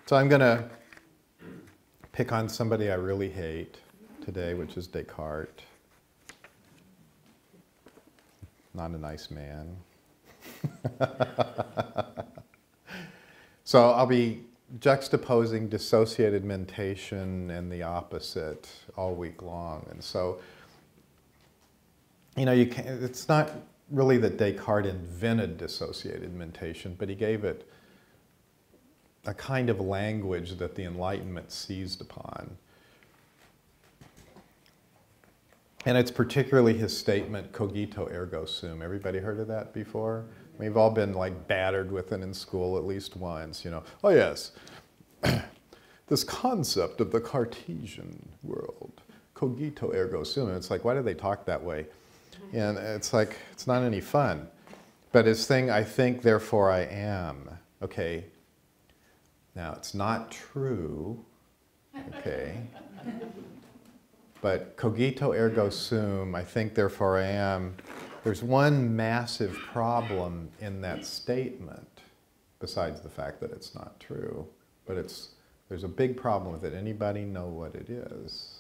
So I'm going to pick on somebody I really hate today, which is Descartes. Not a nice man. So I'll be juxtaposing dissociated mentation and the opposite all week long. And so, you know, it's not really that Descartes invented dissociated mentation, but he gave it a kind of language that the Enlightenment seized upon. And it's particularly his statement, cogito ergo sum. Everybody heard of that before? We've all been like battered with it in school at least once, you know. Oh yes, this concept of the Cartesian world, cogito ergo sum. And it's like, why do they talk that way? And it's like, it's not any fun. But his thing, I think, therefore I am. Okay. Now, it's not true. Okay. But cogito ergo sum, I think, therefore I am. There's one massive problem in that statement, besides the fact that it's not true. But there's a big problem with it. Anybody know what it is?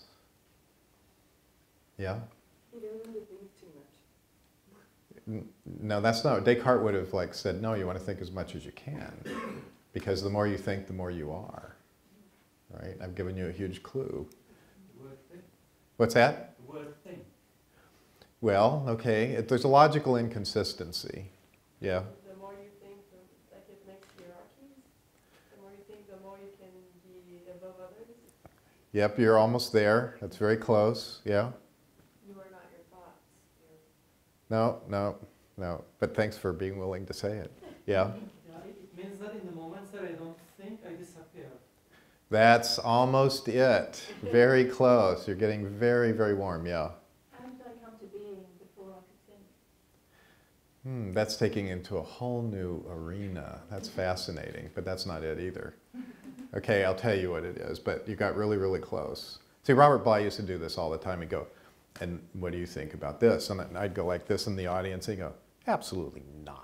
Yeah? You don't want to think too much. No, that's not. Descartes would have like said, no, you want to think as much as you can. Because the more you think, the more you are. Right? I've given you a huge clue. What's that? The word thing. Well, okay, there's a logical inconsistency. Yeah. The more you think, like it makes hierarchies. The more you think, the more you can be above others. Yep, you're almost there. That's very close. Yeah. You are not your thoughts. No. But thanks for being willing to say it. Yeah. Yeah, it means that in the moments that I don't think, I disappear. That's almost it. Very close. You're getting very, very warm. Yeah. How did I come to being before I could think? That's taking into a whole new arena. That's fascinating, but that's not it either. Okay, I'll tell you what it is, but you got really, really close. See, Robert Bly used to do this all the time. He'd go, and what do you think about this? And I'd go like this in the audience, and he'd go, absolutely not.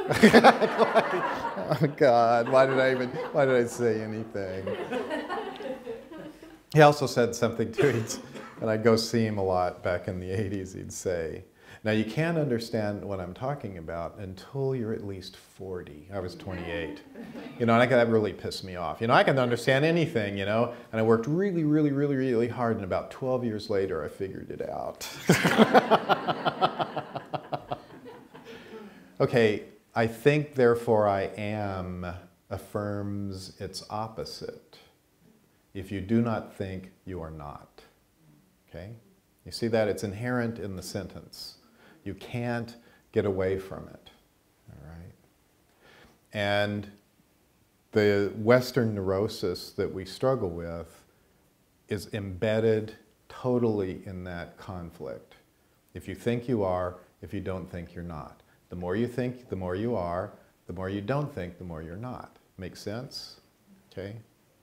Oh God, why did I say anything? He also said something too, and I'd go see him a lot back in the 80s, he'd say, now you can't understand what I'm talking about until you're at least 40. I was 28. You know, and that really pissed me off. You know, I can understand anything, you know, and I worked really, really, really, really hard, and about 12 years later I figured it out. Okay, I think, therefore I am affirms its opposite. If you do not think, you are not. Okay? You see that? It's inherent in the sentence. You can't get away from it. All right? And the Western neurosis that we struggle with is embedded totally in that conflict. If you think you are, if you don't think you're not. The more you think, the more you are. The more you don't think, the more you're not. Make sense? Okay?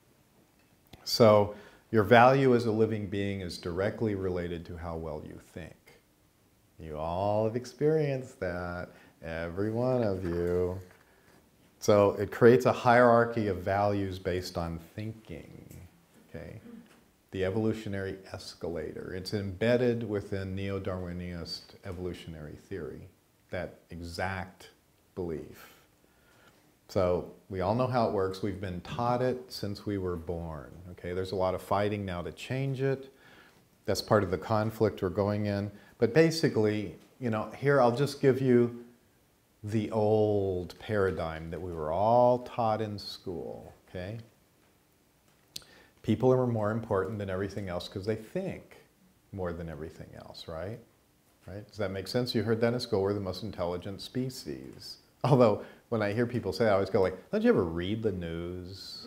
So your value as a living being is directly related to how well you think. You all have experienced that, every one of you. So it creates a hierarchy of values based on thinking. Okay? The evolutionary escalator. It's embedded within neo-Darwinist evolutionary theory. That exact belief. So we all know how it works. We've been taught it since we were born. Okay, there's a lot of fighting now to change it. That's part of the conflict we're going in. But basically, you know, here I'll just give you the old paradigm that we were all taught in school. Okay, people are more important than everything else because they think more than everything else, right? Right? Does that make sense? You heard that in school, we're the most intelligent species. Although, when I hear people say that, I always go like, don't you ever read the news?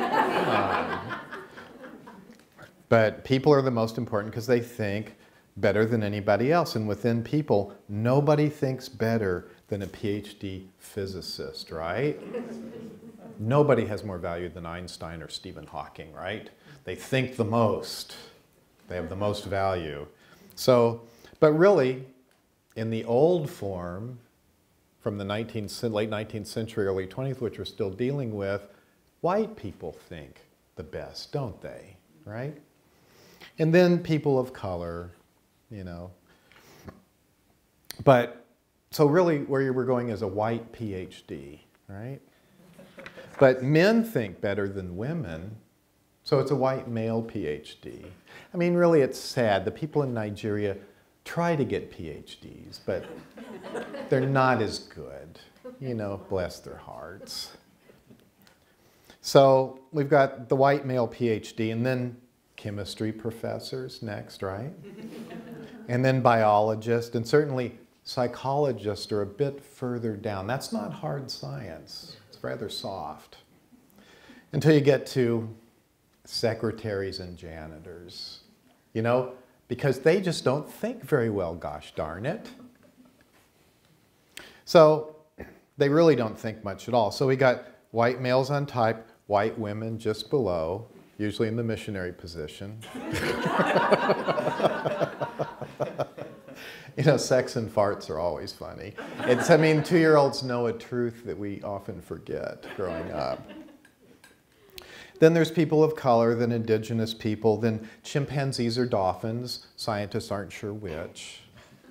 But people are the most important because they think better than anybody else. And within people, nobody thinks better than a PhD physicist, right? Nobody has more value than Einstein or Stephen Hawking, right? They think the most. They have the most value. So, but really, in the old form, from the late 19th century, early 20th, which we're still dealing with, white people think the best, don't they? Right? And then people of color, you know. But, so really where you were going is a white PhD, right? But men think better than women, so it's a white male PhD. I mean, really, it's sad. The people in Nigeria try to get PhDs, but they're not as good. You know, bless their hearts. So we've got the white male PhD, and then chemistry professors next, right? And then biologists, and certainly psychologists are a bit further down. That's not hard science. It's rather soft. Until you get to secretaries and janitors, you know, because they just don't think very well, gosh darn it. So they really don't think much at all. So we got white males on top, white women just below, usually in the missionary position. You know, sex and farts are always funny. It's, I mean, 2-year-olds know a truth that we often forget growing up. Then there's people of color, then indigenous people, then chimpanzees or dolphins. Scientists aren't sure which.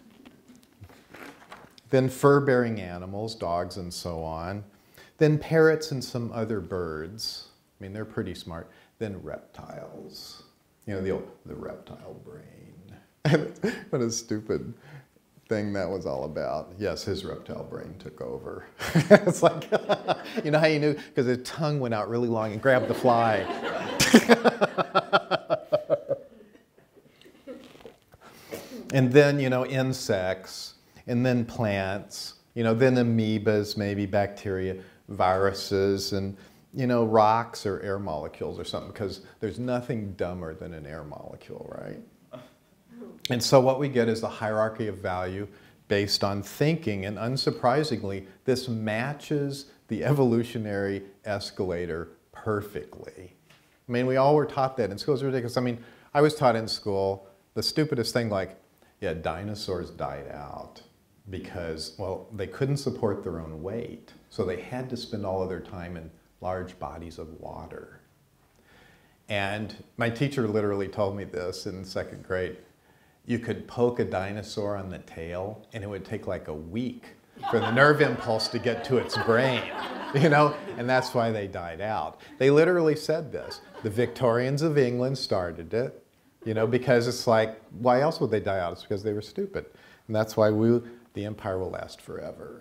Then fur-bearing animals, dogs and so on. Then parrots and some other birds. I mean, they're pretty smart. Then reptiles. You know, the reptile brain. What a stupid thing that was all about. Yes, his reptile brain took over. It's like, you know how you knew? Because his tongue went out really long and grabbed the fly. And then, you know, insects, and then plants, you know, then amoebas, maybe bacteria, viruses, and, you know, rocks or air molecules or something, because there's nothing dumber than an air molecule, right? And so what we get is the hierarchy of value based on thinking, and unsurprisingly, this matches the evolutionary escalator perfectly. I mean, we all were taught that in school. It's ridiculous. I mean, I was taught in school the stupidest thing like, yeah, dinosaurs died out because, well, they couldn't support their own weight, so they had to spend all of their time in large bodies of water. And my teacher literally told me this in 2nd grade. You could poke a dinosaur on the tail, and it would take like a week for the nerve impulse to get to its brain, you know? And that's why they died out. They literally said this. The Victorians of England started it, you know, because it's like, why else would they die out? It's because they were stupid. And that's why the empire will last forever.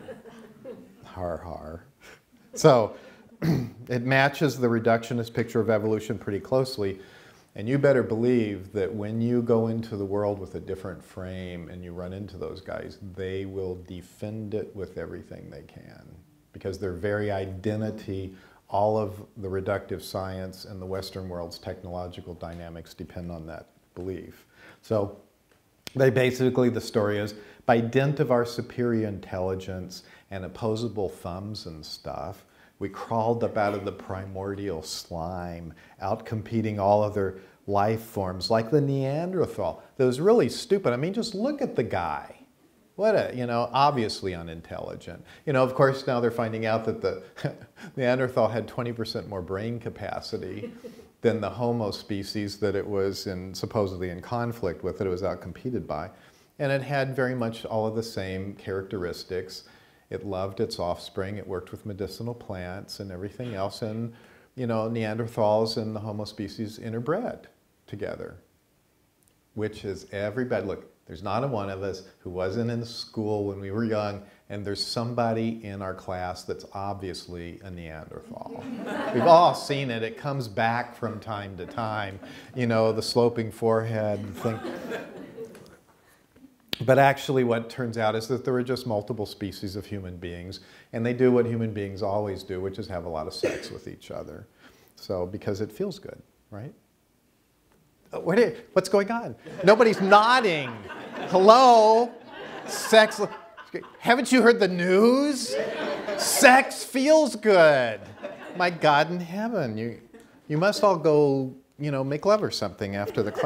Har har. So it matches the reductionist picture of evolution pretty closely. And you better believe that when you go into the world with a different frame and you run into those guys, they will defend it with everything they can. Because their very identity, all of the reductive science and the Western world's technological dynamics depend on that belief. So they basically, the story is, by dint of our superior intelligence and opposable thumbs and stuff, we crawled up out of the primordial slime, out-competing all other life forms, like the Neanderthal. That was really stupid. I mean, just look at the guy. What a, you know, obviously unintelligent. You know, of course, now they're finding out that the Neanderthal had 20% more brain capacity than the Homo species that it was supposedly in conflict with, that it was out-competed by. And it had very much all of the same characteristics. It loved its offspring. It worked with medicinal plants and everything else. And, you know, Neanderthals and the Homo species interbred together, which is everybody. Look, there's not a one of us who wasn't in school when we were young, and there's somebody in our class that's obviously a Neanderthal. We've all seen it. It comes back from time to time. You know, the sloping forehead thing. But actually what turns out is that there are just multiple species of human beings, and they do what human beings always do, which is have a lot of sex with each other. So, because it feels good, right? What's going on? Nobody's nodding. Hello? Sex, haven't you heard the news? Sex feels good. My God in heaven, you must all go, you know, make love or something after the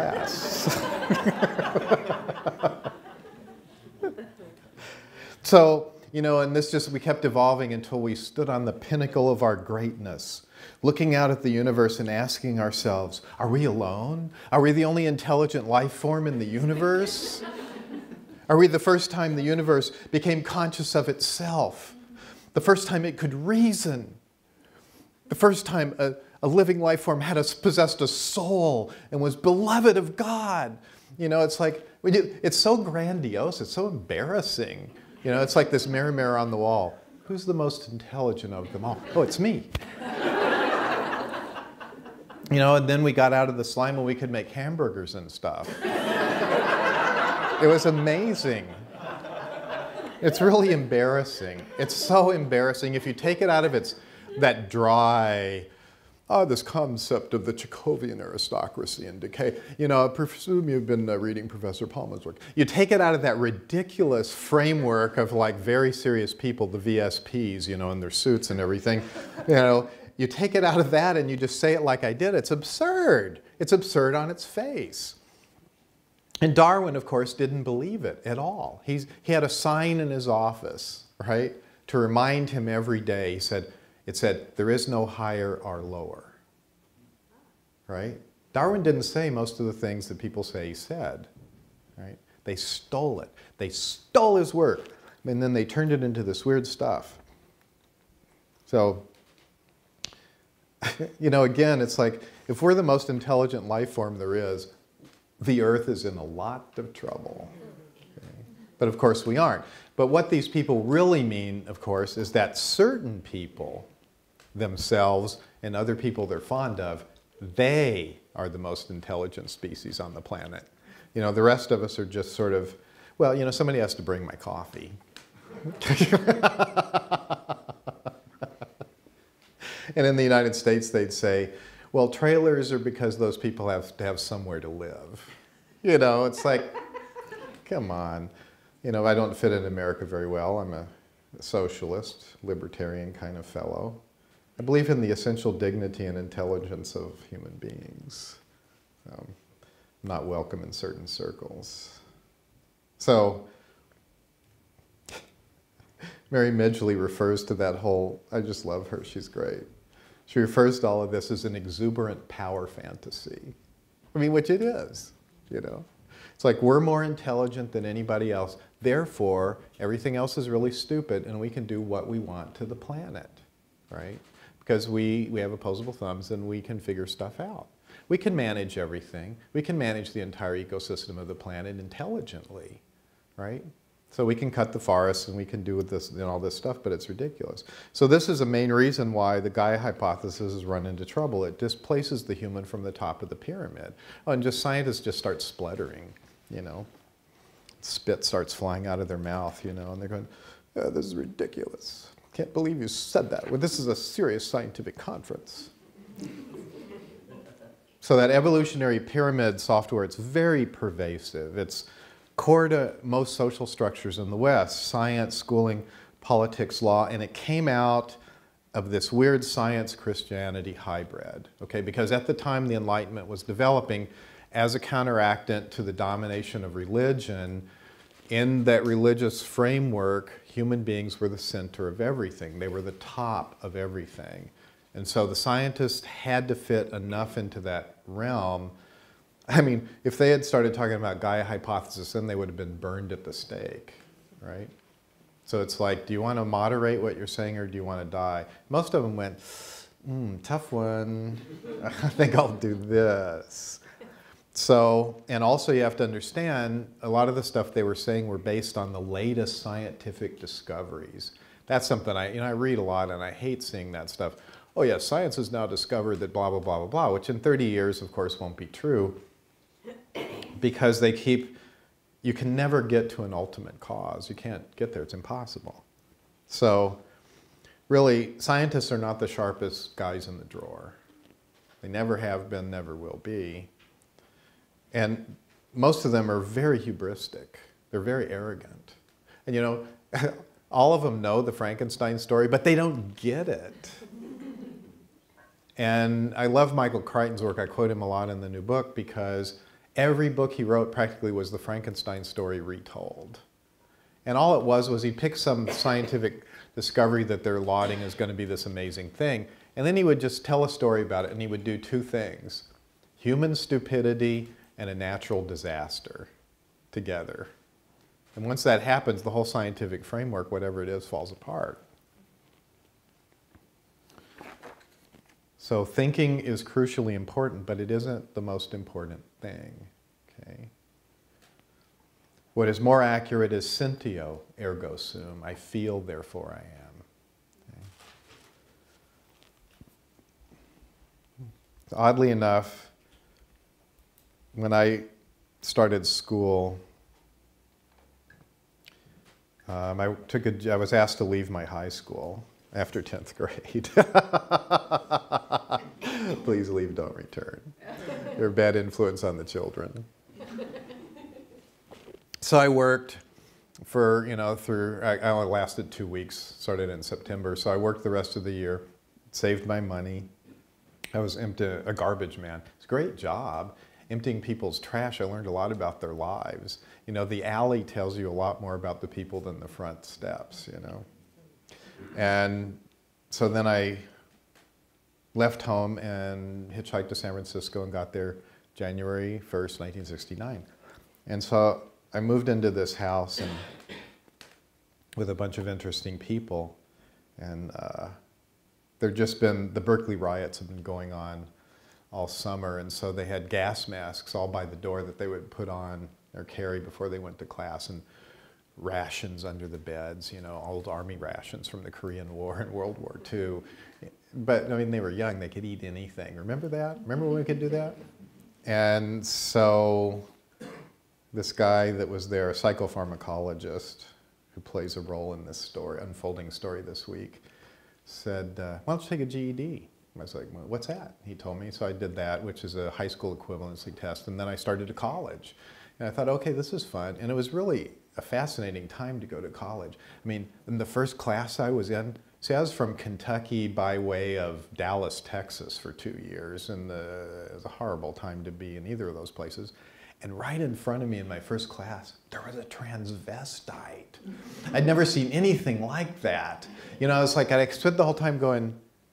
class. So, You know, and we kept evolving until we stood on the pinnacle of our greatness, looking out at the universe and asking ourselves, are we alone? Are we the only intelligent life form in the universe? Are we the first time the universe became conscious of itself? The first time it could reason? The first time a living life form possessed a soul and was beloved of God? You know, it's like, it's so grandiose, it's so embarrassing. You know, it's like this mirror, mirror on the wall. Who's the most intelligent of them all? Oh, it's me. You know, and then we got out of the slime and we could make hamburgers and stuff. It was amazing. It's really embarrassing. It's so embarrassing. If you take it out of that dry, this concept of the Chekhovian aristocracy and decay. You know, I presume you've been reading Professor Palmer's work. You take it out of that ridiculous framework of like very serious people, the VSPs, you know, in their suits and everything. You know, you take it out of that and you just say it like I did. It's absurd. It's absurd on its face. And Darwin, of course, didn't believe it at all. He had a sign in his office, right, to remind him every day. It said, there is no higher or lower, right? Darwin didn't say most of the things that people say he said, right? They stole it. They stole his work, and then they turned it into this weird stuff. So, you know, again, it's like, if we're the most intelligent life form there is, the Earth is in a lot of trouble. Okay? But of course we aren't. But what these people really mean, of course, is that certain people themselves and other people they're fond of, they are the most intelligent species on the planet. You know, the rest of us are just sort of, well, you know, somebody has to bring my coffee. And in the United States, they'd say, well, trailers are because those people have to have somewhere to live. You know, it's like, come on. You know, I don't fit in America very well. I'm a socialist, libertarian kind of fellow. I believe in the essential dignity and intelligence of human beings. I'm not welcome in certain circles. So, Mary Midgley refers to that whole, I just love her, she's great. She refers to all of this as an exuberant power fantasy. I mean, which it is, you know. It's like we're more intelligent than anybody else, therefore everything else is really stupid and we can do what we want to the planet, right? Because we have opposable thumbs and we can figure stuff out. We can manage everything. We can manage the entire ecosystem of the planet intelligently, right? So we can cut the forests and we can do this and all this stuff, but it's ridiculous. So this is a main reason why the Gaia hypothesis has run into trouble. It displaces the human from the top of the pyramid. Oh, and scientists just start spluttering, you know. Spit starts flying out of their mouth, you know, and they're going, oh, this is ridiculous. Can't believe you said that. Well, this is a serious scientific conference. So that evolutionary pyramid software, it's very pervasive. It's core to most social structures in the West, science, schooling, politics, law, and it came out of this weird science-Christianity hybrid, okay? Because at the time the Enlightenment was developing as a counteractant to the domination of religion. In that religious framework, human beings were the center of everything. They were the top of everything. And so the scientists had to fit enough into that realm. I mean, if they had started talking about Gaia hypothesis, then they would have been burned at the stake, right? So it's like, do you want to moderate what you're saying or do you want to die? Most of them went, tough one. I think I'll do this. So, and also you have to understand, a lot of the stuff they were saying were based on the latest scientific discoveries. That's something I read a lot and I hate seeing that stuff. Oh yeah, science has now discovered that blah, blah, blah, blah, blah, which in 30 years, of course, won't be true because you can never get to an ultimate cause. You can't get there, it's impossible. So, really, scientists are not the sharpest guys in the drawer. They never have been, never will be. And most of them are very hubristic. They're very arrogant. And you know, all of them know the Frankenstein story, but they don't get it. And I love Michael Crichton's work. I quote him a lot in the new book because every book he wrote practically was the Frankenstein story retold. And all it was he picked some scientific discovery that they're lauding as going to be this amazing thing. And then he would just tell a story about it, and he would do two things: human stupidity and a natural disaster together. And once that happens, the whole scientific framework, whatever it is, falls apart. So thinking is crucially important, but it isn't the most important thing. Okay? What is more accurate is sentio, ergo sum. I feel, therefore I am. Okay? Oddly enough, when I started school, I was asked to leave my high school after 10th grade. Please leave, don't return. You're a bad influence on the children. So I worked for, I only lasted 2 weeks, started in September, so I worked the rest of the year, saved my money. I was a garbage man. It's a great job. Emptying people's trash, I learned a lot about their lives. The alley tells you a lot more about the people than the front steps, And so then I left home and hitchhiked to San Francisco and got there January 1st, 1969. And so I moved into this house and with a bunch of interesting people. And the Berkeley riots have been going on all summer, and so they had gas masks all by the door that they would put on or carry before they went to class, and rations under the beds, old army rations from the Korean War and World War II. But, they were young, they could eat anything. Remember that? Remember when we could do that? And so this guy that was there, a psychopharmacologist who plays a role in this story, unfolding story this week, said, why don't you take a GED? I was like, well, what's that? He told me, so I did that, which is a high school equivalency test, and then I started to college. And I thought, okay, this is fun. And it was really a fascinating time to go to college. In the first class I was in, see, I was from Kentucky by way of Dallas, Texas for 2 years, and it was a horrible time to be in either of those places. And right in front of me in my first class, there was a transvestite. I'd never seen anything like that. I was like, I stood the whole time going,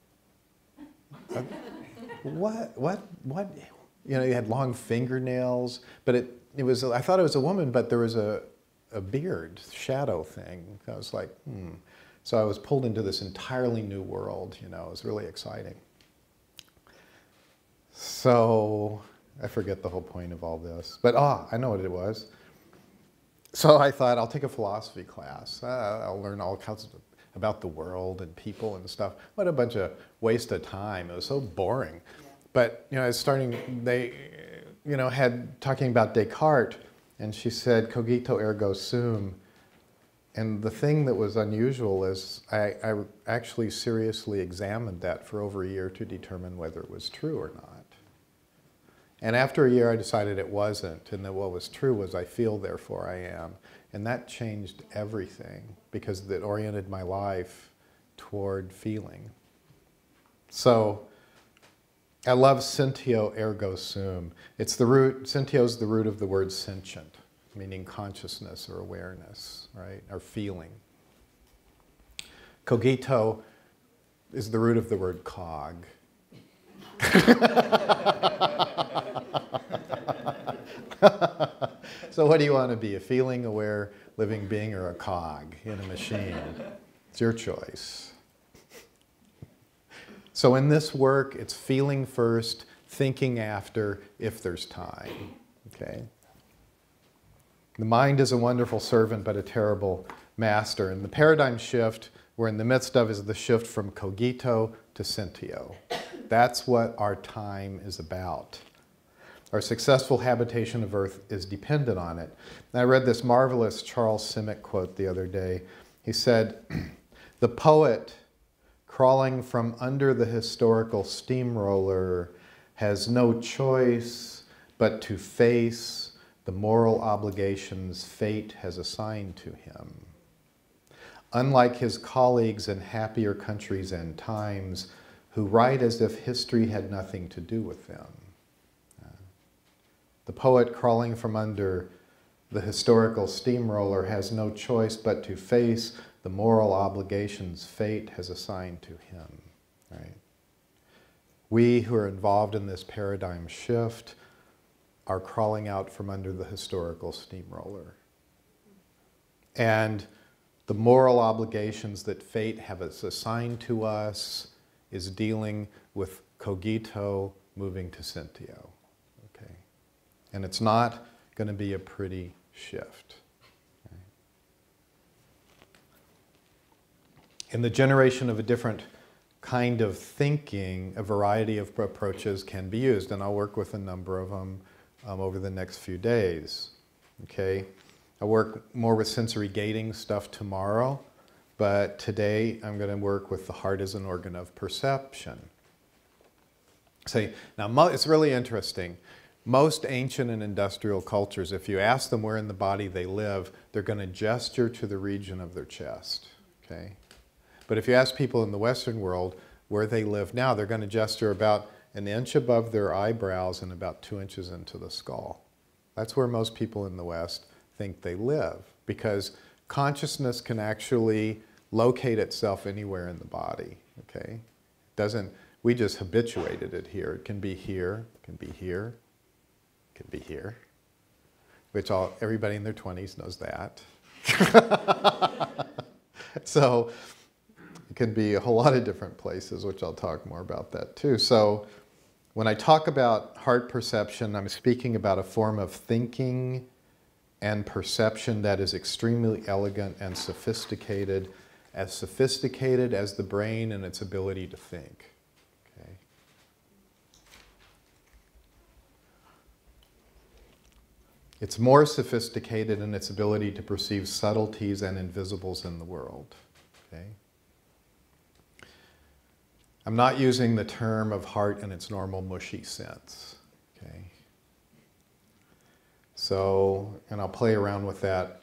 what? He had long fingernails, but it was, I thought it was a woman, but there was a beard, shadow thing. I was like, So I was pulled into this entirely new world, it was really exciting. So, I forget the whole point of all this, but I know what it was. So I thought, I'll take a philosophy class. I'll learn all kinds of about the world and people and stuff. What a bunch of waste of time. It was so boring. But, I was they, had talking about Descartes, and she said, cogito ergo sum. And the thing that was unusual is I actually seriously examined that for over a year to determine whether it was true or not. And after a year, I decided it wasn't, and that what was true was I feel, therefore I am. And that changed everything, because it oriented my life toward feeling. So I love sentio ergo sum. It's the root, sentio is the root of the word sentient, meaning consciousness or awareness, right, or feeling. Cogito is the root of the word cog. So what do you want to be, a feeling aware living being or a cog in a machine? It's your choice. So in this work, it's feeling first, thinking after, if there's time, okay? The mind is a wonderful servant, but a terrible master. And the paradigm shift we're in the midst of is the shift from cogito to sentio. That's what our time is about. Our successful habitation of Earth is dependent on it. And I read this marvelous Charles Simic quote the other day. He said, the poet crawling from under the historical steamroller has no choice but to face the moral obligations fate has assigned to him. Unlike his colleagues in happier countries and times who write as if history had nothing to do with them. The poet crawling from under the historical steamroller has no choice but to face the moral obligations fate has assigned to him. Right? We who are involved in this paradigm shift are crawling out from under the historical steamroller. And the moral obligations that fate has assigned to us is dealing with cogito moving to sentio. Okay? And it's not going to be a pretty shift. Okay? In the generation of a different kind of thinking, a variety of approaches can be used, and I'll work with a number of them over the next few days. Okay? I'll work more with sensory gating stuff tomorrow, but today I'm going to work with the heart as an organ of perception. See, now it's really interesting. Most ancient and industrial cultures, if you ask them where in the body they live, they're going to gesture to the region of their chest. Okay? But if you ask people in the Western world where they live now, they're going to gesture about an inch above their eyebrows and about 2 inches into the skull. That's where most people in the West think they live, because consciousness can actually locate itself anywhere in the body. Okay? We just habituated it here. It can be here, it can be here, it can be here, which everybody in their 20s knows that. So it can be a whole lot of different places, which I'll talk more about that too. So when I talk about heart perception, I'm speaking about a form of thinking and perception that is extremely elegant and sophisticated as the brain and its ability to think. Okay? It's more sophisticated in its ability to perceive subtleties and invisibles in the world. Okay? I'm not using the term of heart in its normal mushy sense. Okay? So, and I'll play around with that.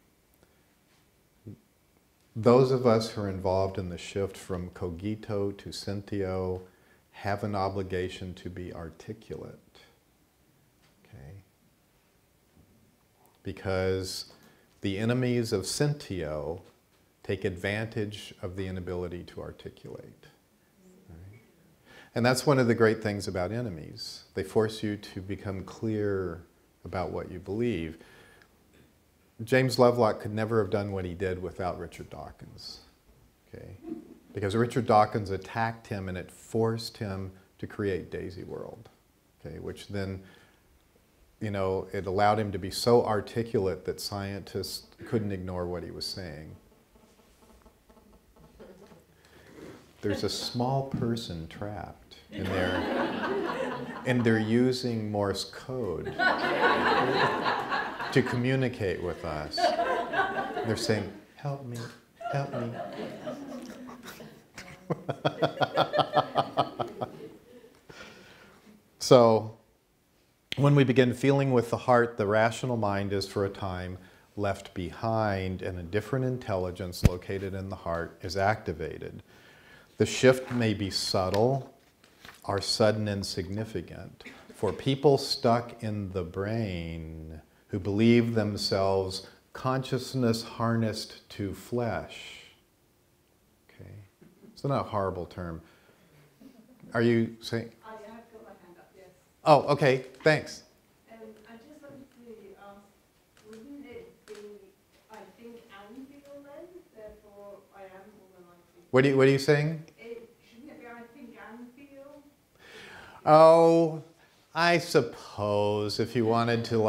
Those of us who are involved in the shift from cogito to sentio have an obligation to be articulate. Okay? Because the enemies of sentio take advantage of the inability to articulate. Right? And that's one of the great things about enemies. They force you to become clear about what you believe. James Lovelock could never have done what he did without Richard Dawkins. Okay? Because Richard Dawkins attacked him and it forced him to create Daisy World. Okay? Which then, it allowed him to be so articulate that scientists couldn't ignore what he was saying. There's a small person trapped in there, and they're using Morse code to communicate with us. They're saying, help me, help me. So, when we begin feeling with the heart, the rational mind is for a time left behind and a different intelligence located in the heart is activated. The shift may be subtle or sudden and significant. For people stuck in the brain who believe themselves consciousness harnessed to flesh. Okay, it's not a horrible term. Are you saying? I have got my hand up, yes. Oh, okay, thanks. I just wanted to ask, wouldn't it be, I think, and feel then, therefore I am more than likely? What are you saying? Shouldn't it be I think and feel? Oh, I suppose if you wanted to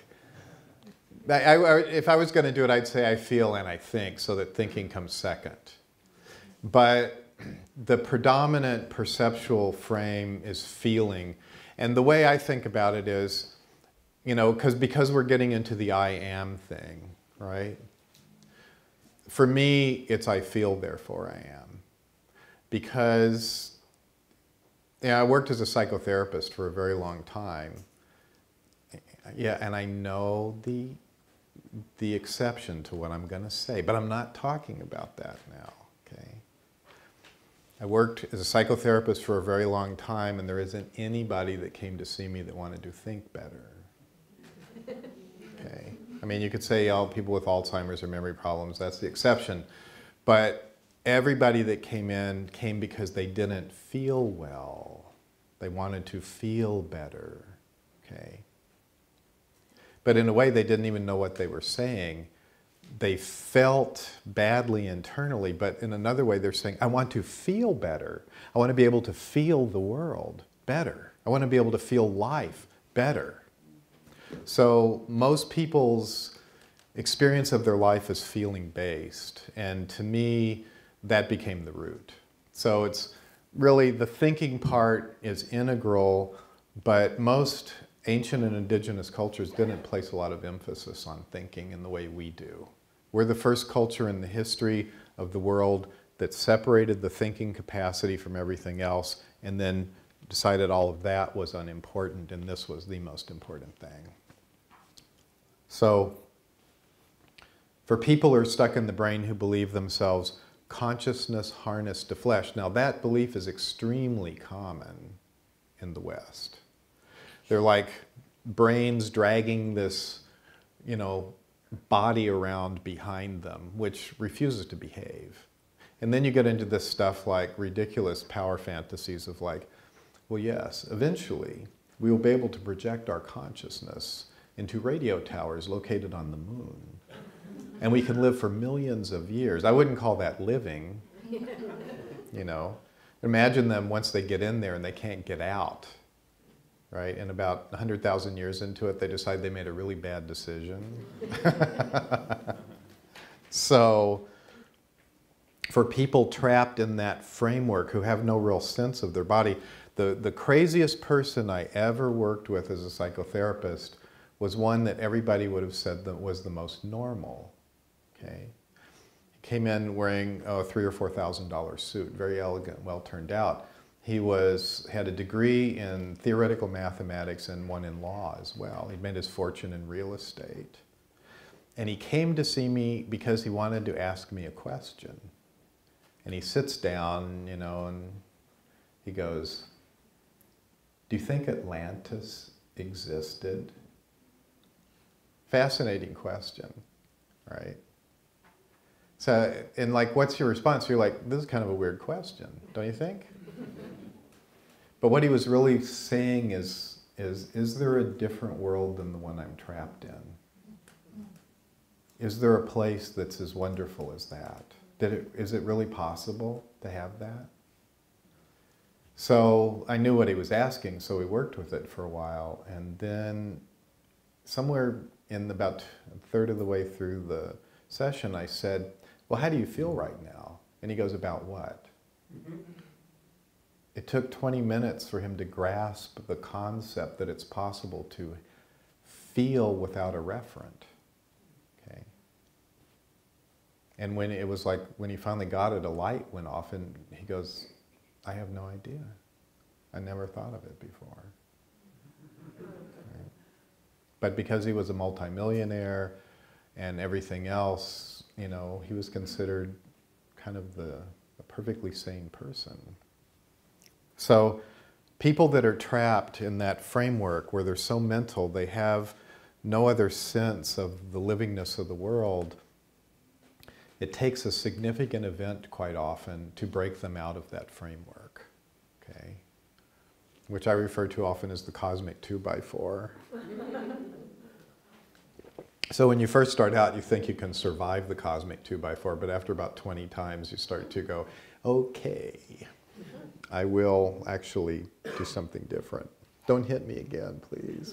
if I was going to do it, I'd say I feel and I think, so that thinking comes second. But the predominant perceptual frame is feeling. And the way I think about it is, because we're getting into the I am thing, right? For me, it's I feel, therefore I am. Because I worked as a psychotherapist for a very long time. Yeah, and I know the exception to what I'm going to say, but I'm not talking about that now, okay? I worked as a psychotherapist for a very long time, and there isn't anybody that came to see me that wanted to think better. Okay? mean, you could say, oh, people with Alzheimer's or memory problems, that's the exception. But everybody that came in came because they didn't feel well. They wanted to feel better, okay? But in a way, they didn't even know what they were saying. They felt badly internally, but in another way, they're saying, I want to feel better. I want to be able to feel the world better. I want to be able to feel life better. So most people's experience of their life is feeling based, and to me, that became the root. So it's really, the thinking part is integral, but most ancient and indigenous cultures didn't place a lot of emphasis on thinking in the way we do. We're the first culture in the history of the world that separated the thinking capacity from everything else and then decided all of that was unimportant and this was the most important thing. So, for people who are stuck in the brain who believe themselves consciousness harnessed to flesh, now that belief is extremely common in the West. They're like brains dragging this, body around behind them, which refuses to behave. And then you get into this stuff like ridiculous power fantasies of like, well, yes, eventually we will be able to project our consciousness into radio towers located on the moon. And we can live for millions of years. I wouldn't call that living, Imagine them once they get in there and they can't get out, right? And about 100,000 years into it, they decide they made a really bad decision. So, for people trapped in that framework who have no real sense of their body, the craziest person I ever worked with as a psychotherapist was one that everybody would have said that was the most normal. Okay, he came in wearing a $3,000 or $4,000 suit, very elegant, well turned out. He had a degree in theoretical mathematics and one in law as well. He'd made his fortune in real estate. And he came to see me because he wanted to ask me a question. And he sits down, and he goes, do you think Atlantis existed? Fascinating question, right? So, and like, what's your response? You're like, this is kind of a weird question, don't you think? But what he was really saying is there a different world than the one I'm trapped in? Is there a place that's as wonderful as that? Is it really possible to have that? So I knew what he was asking, so we worked with it for a while, and then somewhere in about a third of the way through the session, I said, well, how do you feel right now? And he goes, about what? It took 20 minutes for him to grasp the concept that it's possible to feel without a referent. Okay? And when it was like, when he finally got it, a light went off and he goes, I have no idea. I never thought of it before. Right? But because he was a multimillionaire and everything else, he was considered kind of a perfectly sane person. So people that are trapped in that framework where they're so mental, they have no other sense of the livingness of the world, it takes a significant event quite often to break them out of that framework, okay? Which I refer to often as the cosmic 2x4. So when you first start out, you think you can survive the cosmic 2x4, but after about 20 times, you start to go, okay, I will actually do something different. Don't hit me again, please.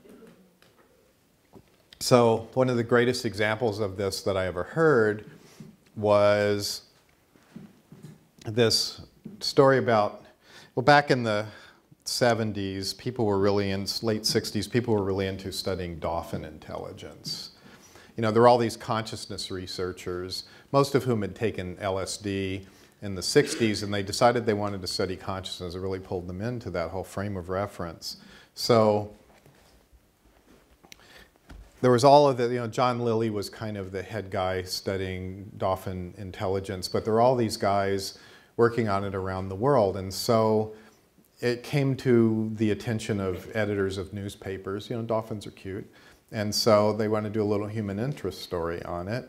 So one of the greatest examples of this that I ever heard was this story about, well, back in the 70s, people were really in, late 60s, people were really into studying dolphin intelligence. There were all these consciousness researchers, most of whom had taken LSD in the 60s, and they decided they wanted to study consciousness. It really pulled them into that whole frame of reference. So there was all of the, John Lilly was kind of the head guy studying dolphin intelligence, but there were all these guys working on it around the world. And so it came to the attention of editors of newspapers. Dolphins are cute. And so they want to do a little human interest story on it.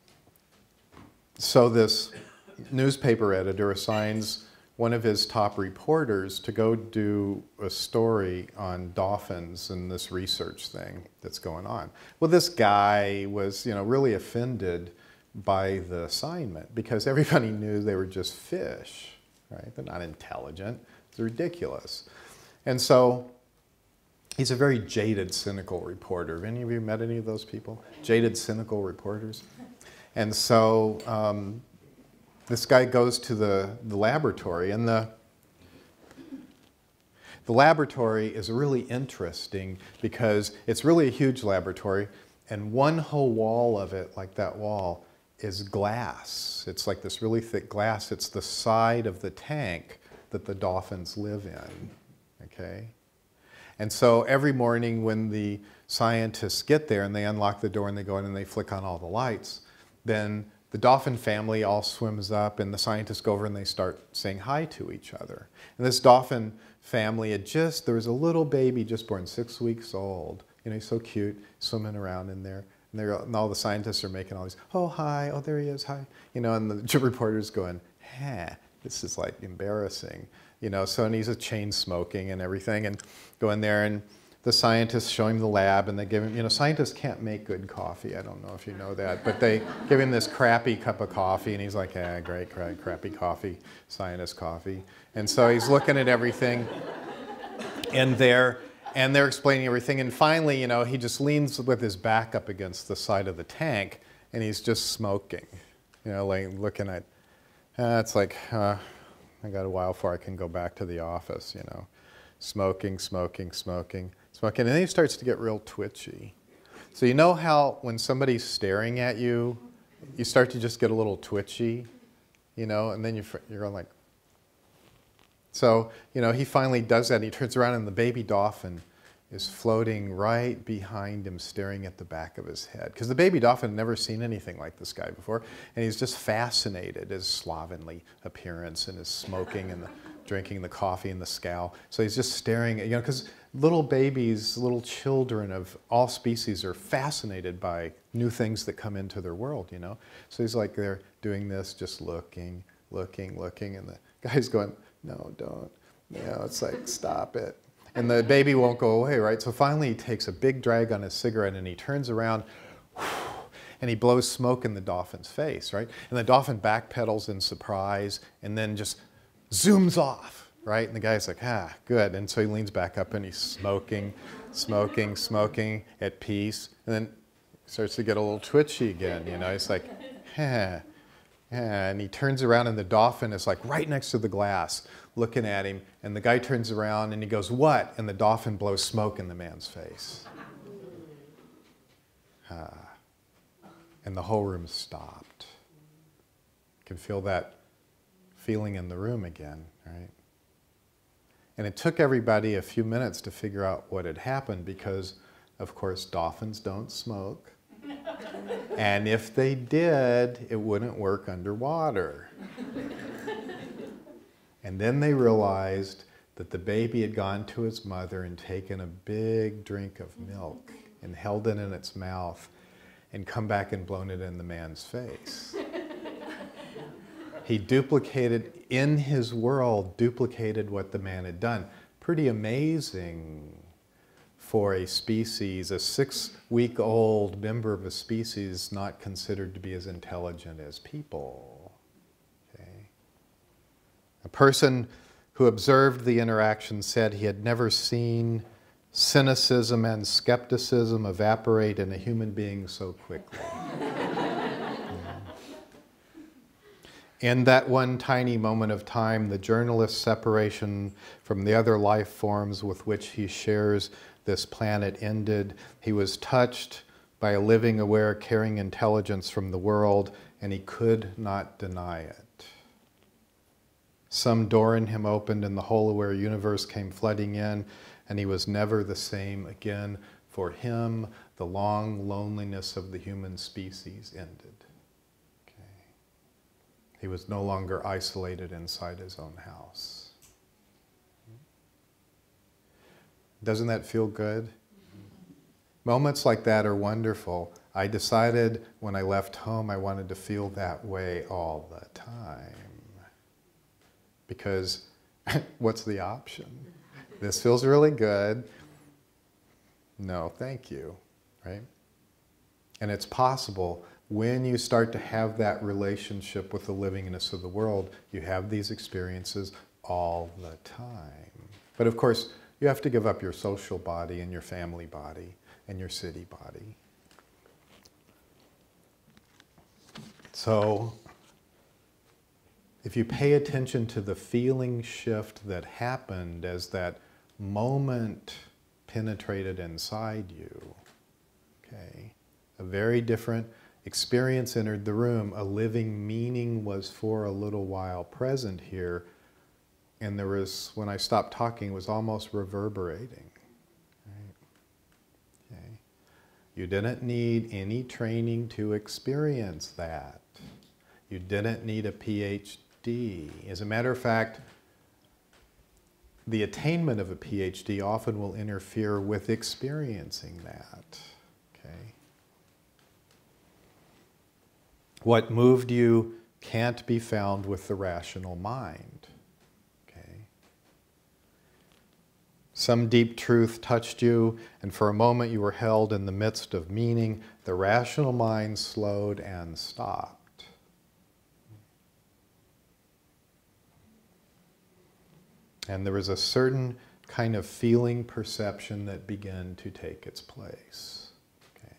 So this newspaper editor assigns one of his top reporters to go do a story on dolphins and this research thing that's going on. Well, this guy was, really offended by the assignment because everybody knew they were just fish, right? They're not intelligent. It's ridiculous. And so he's a very jaded, cynical reporter. Have any of you met any of those people? Jaded, cynical reporters? And so this guy goes to the laboratory, and the laboratory is really interesting because it's really a huge laboratory, and one whole wall of it, like that wall, is glass. It's like this really thick glass. It's the side of the tank that the dolphins live in, okay? And so every morning when the scientists get there and they unlock the door and they go in and they flick on all the lights, then the dolphin family all swims up and the scientists go over and they start saying hi to each other. And this dolphin family there was a little baby just born, 6 weeks old. He's so cute, swimming around in there. And all the scientists are making all these, oh, hi, oh, there he is, hi. And the reporter's going, this is like embarrassing. So and he's chain smoking and everything, and go in there, and the scientists show him the lab, and they give him, scientists can't make good coffee. I don't know if you know that, but they give him this crappy cup of coffee, and he's like, great, crappy coffee, scientist coffee. And so he's looking at everything in there, and they're explaining everything, and finally, he just leans with his back up against the side of the tank, and he's just smoking, like looking at, it's like, I got a while before I can go back to the office, smoking. And then he starts to get real twitchy. So you know how when somebody's staring at you, you start to just get a little twitchy, and then you're going like. So, he finally does that, and he turns around, and the baby dolphin is floating right behind him, staring at the back of his head. Because the baby dolphin had never seen anything like this guy before, and he's just fascinated, his slovenly appearance and his smoking and drinking the coffee and the scowl. So he's just staring at, because little babies, little children of all species are fascinated by new things that come into their world, So he's like there doing this, just looking, and the guy's going, no, don't. It's like, stop it. And the baby won't go away, right? So finally he takes a big drag on his cigarette and he turns around and he blows smoke in the dolphin's face, right? And the dolphin backpedals in surprise and then just zooms off, right? And the guy's like, good. And so he leans back up and he's smoking at peace. And then starts to get a little twitchy again, He's like, and he turns around and the dolphin is like right next to the glass looking at him, and the guy turns around and he goes, what? And the dolphin blows smoke in the man's face. And the whole room stopped. You can feel that feeling in the room again, right? And it took everybody a few minutes to figure out what had happened because, of course, dolphins don't smoke. And if they did, it wouldn't work underwater. And then they realized that the baby had gone to its mother and taken a big drink of milk and held it in its mouth and come back and blown it in the man's face. He duplicated, in his world, duplicated what the man had done. Pretty amazing for a species, a 6-week-old member of a species not considered to be as intelligent as people. Okay? A person who observed the interaction said he had never seen cynicism and skepticism evaporate in a human being so quickly. In that one tiny moment of time, the journalist's separation from the other life forms with which he shares this planet ended. He was touched by a living, aware, caring intelligence from the world, and he could not deny it. Some door in him opened, and the whole aware universe came flooding in, and he was never the same again. For him, the long loneliness of the human species ended. Okay. He was no longer isolated inside his own house. Doesn't that feel good? Moments like that are wonderful. I decided when I left home I wanted to feel that way all the time. Because what's the option? This feels really good. No, thank you, right? And it's possible when you start to have that relationship with the livingness of the world, you have these experiences all the time. But of course, you have to give up your social body and your family body and your city body. So, if you pay attention to the feeling shift that happened as that moment penetrated inside you, okay, a very different experience entered the room. A living meaning was for a little while present here, and there was, when I stopped talking, it was almost reverberating. Right? Okay. You didn't need any training to experience that. You didn't need a PhD. As a matter of fact, the attainment of a PhD often will interfere with experiencing that. Okay? What moved you can't be found with the rational mind. Okay? Some deep truth touched you, and for a moment you were held in the midst of meaning. The rational mind slowed and stopped. And there was a certain kind of feeling perception that began to take its place. Okay.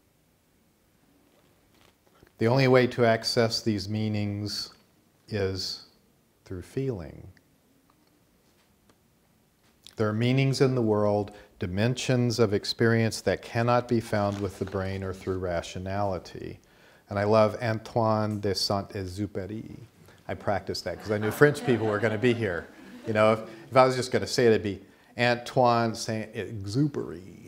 The only way to access these meanings is through feeling. There are meanings in the world, dimensions of experience that cannot be found with the brain or through rationality. And I love Antoine de Saint-Exupéry. I practiced that because I knew French people were going to be here. You know, if I was just going to say it, it'd be Antoine Saint-Exupéry.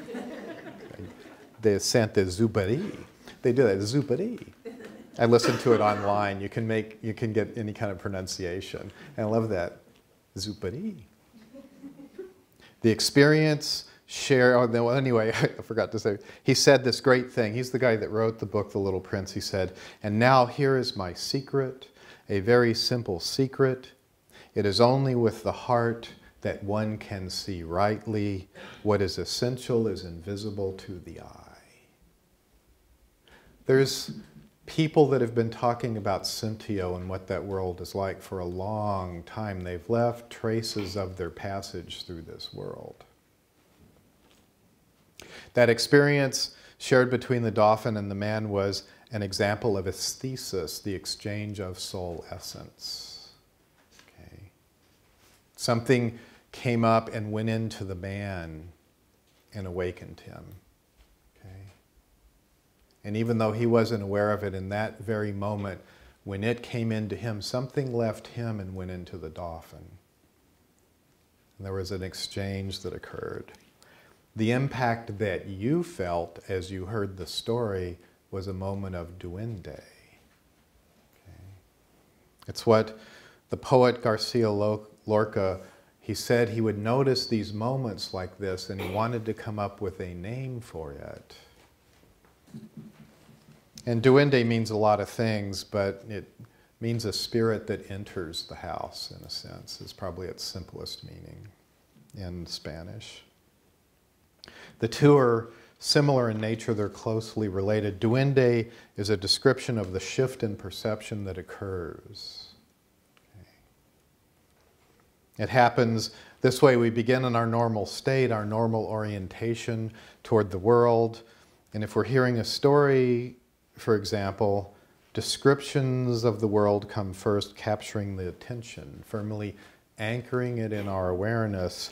De Saint-Exupéry. They do that, Exupéry. I listened to it online. You can get any kind of pronunciation. And I love that, Exupéry. The experience share. Oh, no, anyway, I forgot to say. He said this great thing. He's the guy that wrote the book, The Little Prince. He said, "And now here is my secret, a very simple secret. It is only with the heart that one can see rightly. What is essential is invisible to the eye." There's people that have been talking about Sintio and what that world is like for a long time. They've left traces of their passage through this world. That experience shared between the dolphin and the man was an example of aesthesis, the exchange of soul essence. Something came up and went into the man and awakened him. Okay? And even though he wasn't aware of it in that very moment, when it came into him, something left him and went into the dolphin. And there was an exchange that occurred. The impact that you felt as you heard the story was a moment of duende. Okay? It's what the poet Garcia Lorca, he said he would notice these moments like this and he wanted to come up with a name for it. And duende means a lot of things, but it means a spirit that enters the house, in a sense, is probably its simplest meaning in Spanish. The two are similar in nature, they're closely related. Duende is a description of the shift in perception that occurs. It happens this way. We begin in our normal state, our normal orientation toward the world. And if we're hearing a story, for example, descriptions of the world come first, capturing the attention, firmly anchoring it in our awareness.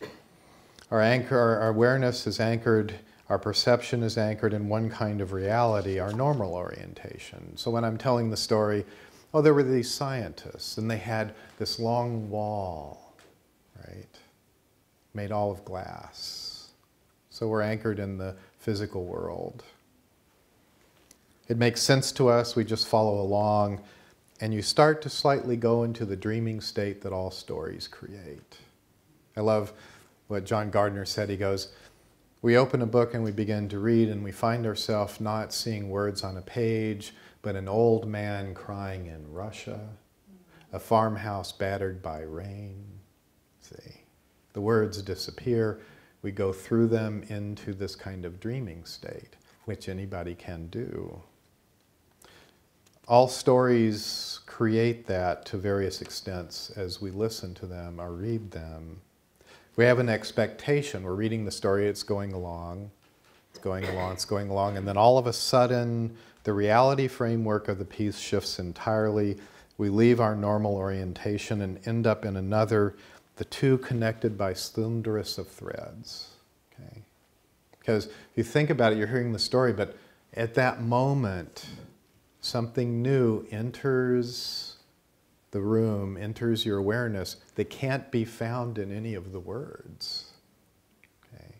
Our awareness is anchored, our perception is anchored in one kind of reality, our normal orientation. So when I'm telling the story, oh, there were these scientists, and they had this long wall, right, made all of glass. So we're anchored in the physical world. It makes sense to us, we just follow along, and you start to slightly go into the dreaming state that all stories create. I love what John Gardner said. He goes, We open a book and we begin to read, and we find ourselves not seeing words on a page, but an old man crying in Russia, a farmhouse battered by rain. See, the words disappear. We go through them into this kind of dreaming state, which anybody can do. All stories create that to various extents as we listen to them or read them. We have an expectation. We're reading the story, it's going along, it's going along, it's going along, and then all of a sudden, the reality framework of the piece shifts entirely. We leave our normal orientation and end up in another, the two connected by slenderest of threads. Okay? Because if you think about it, you're hearing the story, but at that moment, something new enters the room, enters your awareness that can't be found in any of the words. Okay.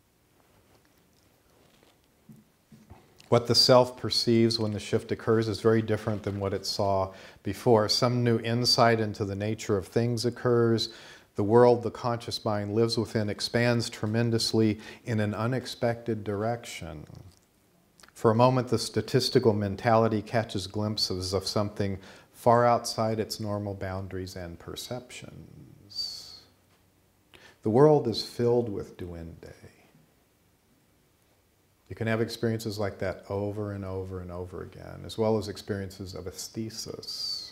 What the self perceives when the shift occurs is very different than what it saw before. Some new insight into the nature of things occurs. The world the conscious mind lives within expands tremendously in an unexpected direction. For a moment, the statistical mentality catches glimpses of something far outside its normal boundaries and perceptions. The world is filled with duende. You can have experiences like that over and over and over again, as well as experiences of aesthesis.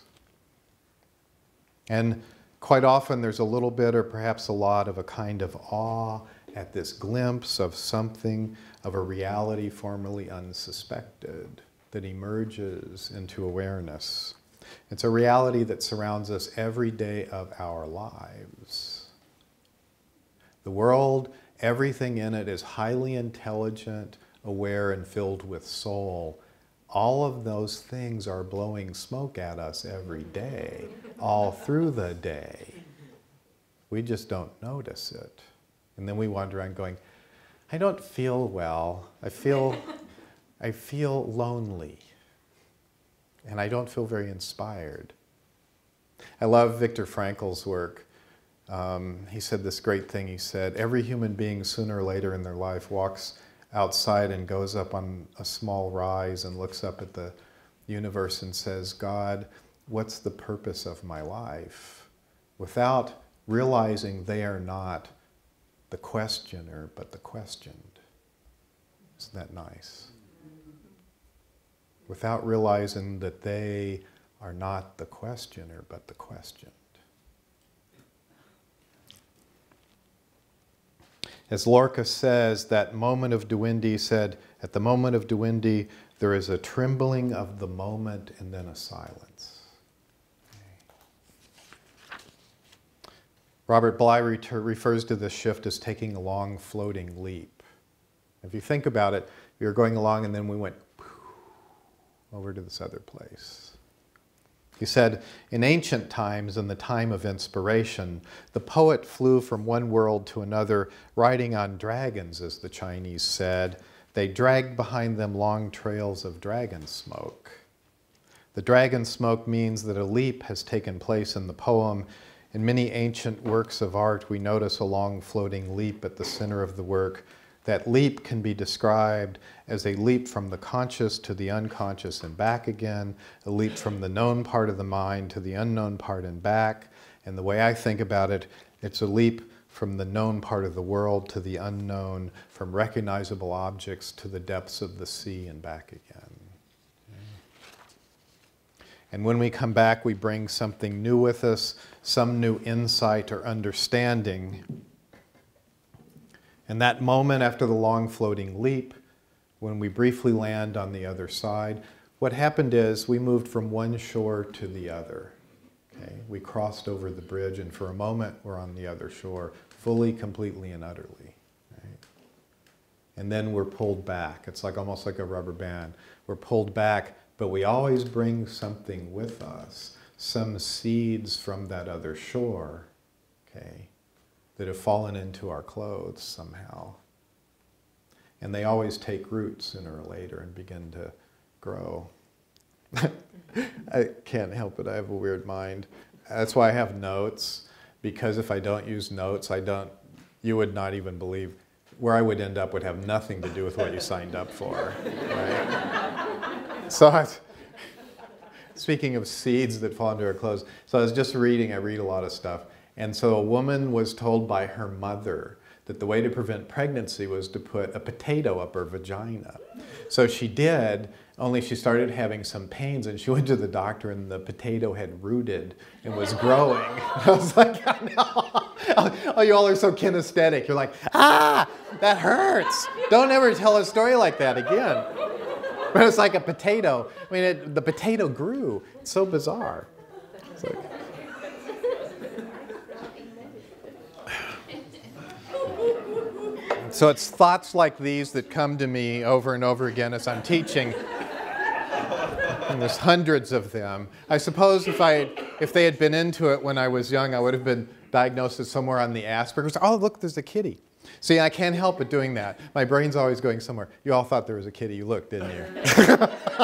And quite often there's a little bit or perhaps a lot of a kind of awe at this glimpse of something, of a reality formerly unsuspected that emerges into awareness. It's a reality that surrounds us every day of our lives. The world, everything in it is highly intelligent, aware, and filled with soul. All of those things are blowing smoke at us every day, all through the day. We just don't notice it. And then we wander around going, I don't feel well. I feel lonely. And I don't feel very inspired. I love Viktor Frankl's work. He said this great thing. He said, every human being sooner or later in their life walks outside and goes up on a small rise and looks up at the universe and says, God, what's the purpose of my life? Without realizing they are not the questioner, but the questioned. Isn't that nice? Without realizing that they are not the questioner, but the questioned. As Lorca says, that moment of duende said, at the moment of duende, there is a trembling of the moment and then a silence. Okay. Robert Bly refers to this shift as taking a long floating leap. If you think about it, we were going along and then we went over to this other place. He said, in ancient times, in the time of inspiration, the poet flew from one world to another, riding on dragons, as the Chinese said. They dragged behind them long trails of dragon smoke. The dragon smoke means that a leap has taken place in the poem. In many ancient works of art, we notice a long floating leap at the center of the work. That leap can be described as a leap from the conscious to the unconscious and back again, a leap from the known part of the mind to the unknown part and back. And the way I think about it, it's a leap from the known part of the world to the unknown, from recognizable objects to the depths of the sea and back again. And when we come back, we bring something new with us, some new insight or understanding. And that moment after the long floating leap, when we briefly land on the other side, what happened is we moved from one shore to the other. Okay? We crossed over the bridge, and for a moment we're on the other shore, fully, completely, and utterly. Right? And then we're pulled back. It's like almost like a rubber band. We're pulled back, but we always bring something with us, some seeds from that other shore, okay, that have fallen into our clothes somehow. And they always take root sooner or later and begin to grow. I can't help it, I have a weird mind. That's why I have notes, because if I don't use notes, you would not even believe where I would end up would have nothing to do with what you signed up for, right? So speaking of seeds that fall into our clothes, so I was just reading, I read a lot of stuff, and so a woman was told by her mother that the way to prevent pregnancy was to put a potato up her vagina. So she did, only she started having some pains, and she went to the doctor, and the potato had rooted and was growing. I was like, oh, no. Oh, you all are so kinesthetic. You're like, ah, that hurts. Don't ever tell a story like that again. But it's like a potato. I mean, the potato grew. It's so bizarre. It's like, so it's thoughts like these that come to me over and over again as I'm teaching. And there's hundreds of them. I suppose if they had been into it when I was young, I would have been diagnosed as somewhere on the Asperger's. Oh, look, there's a kitty. See, I can't help but doing that. My brain's always going somewhere. You all thought there was a kitty. You looked, didn't you?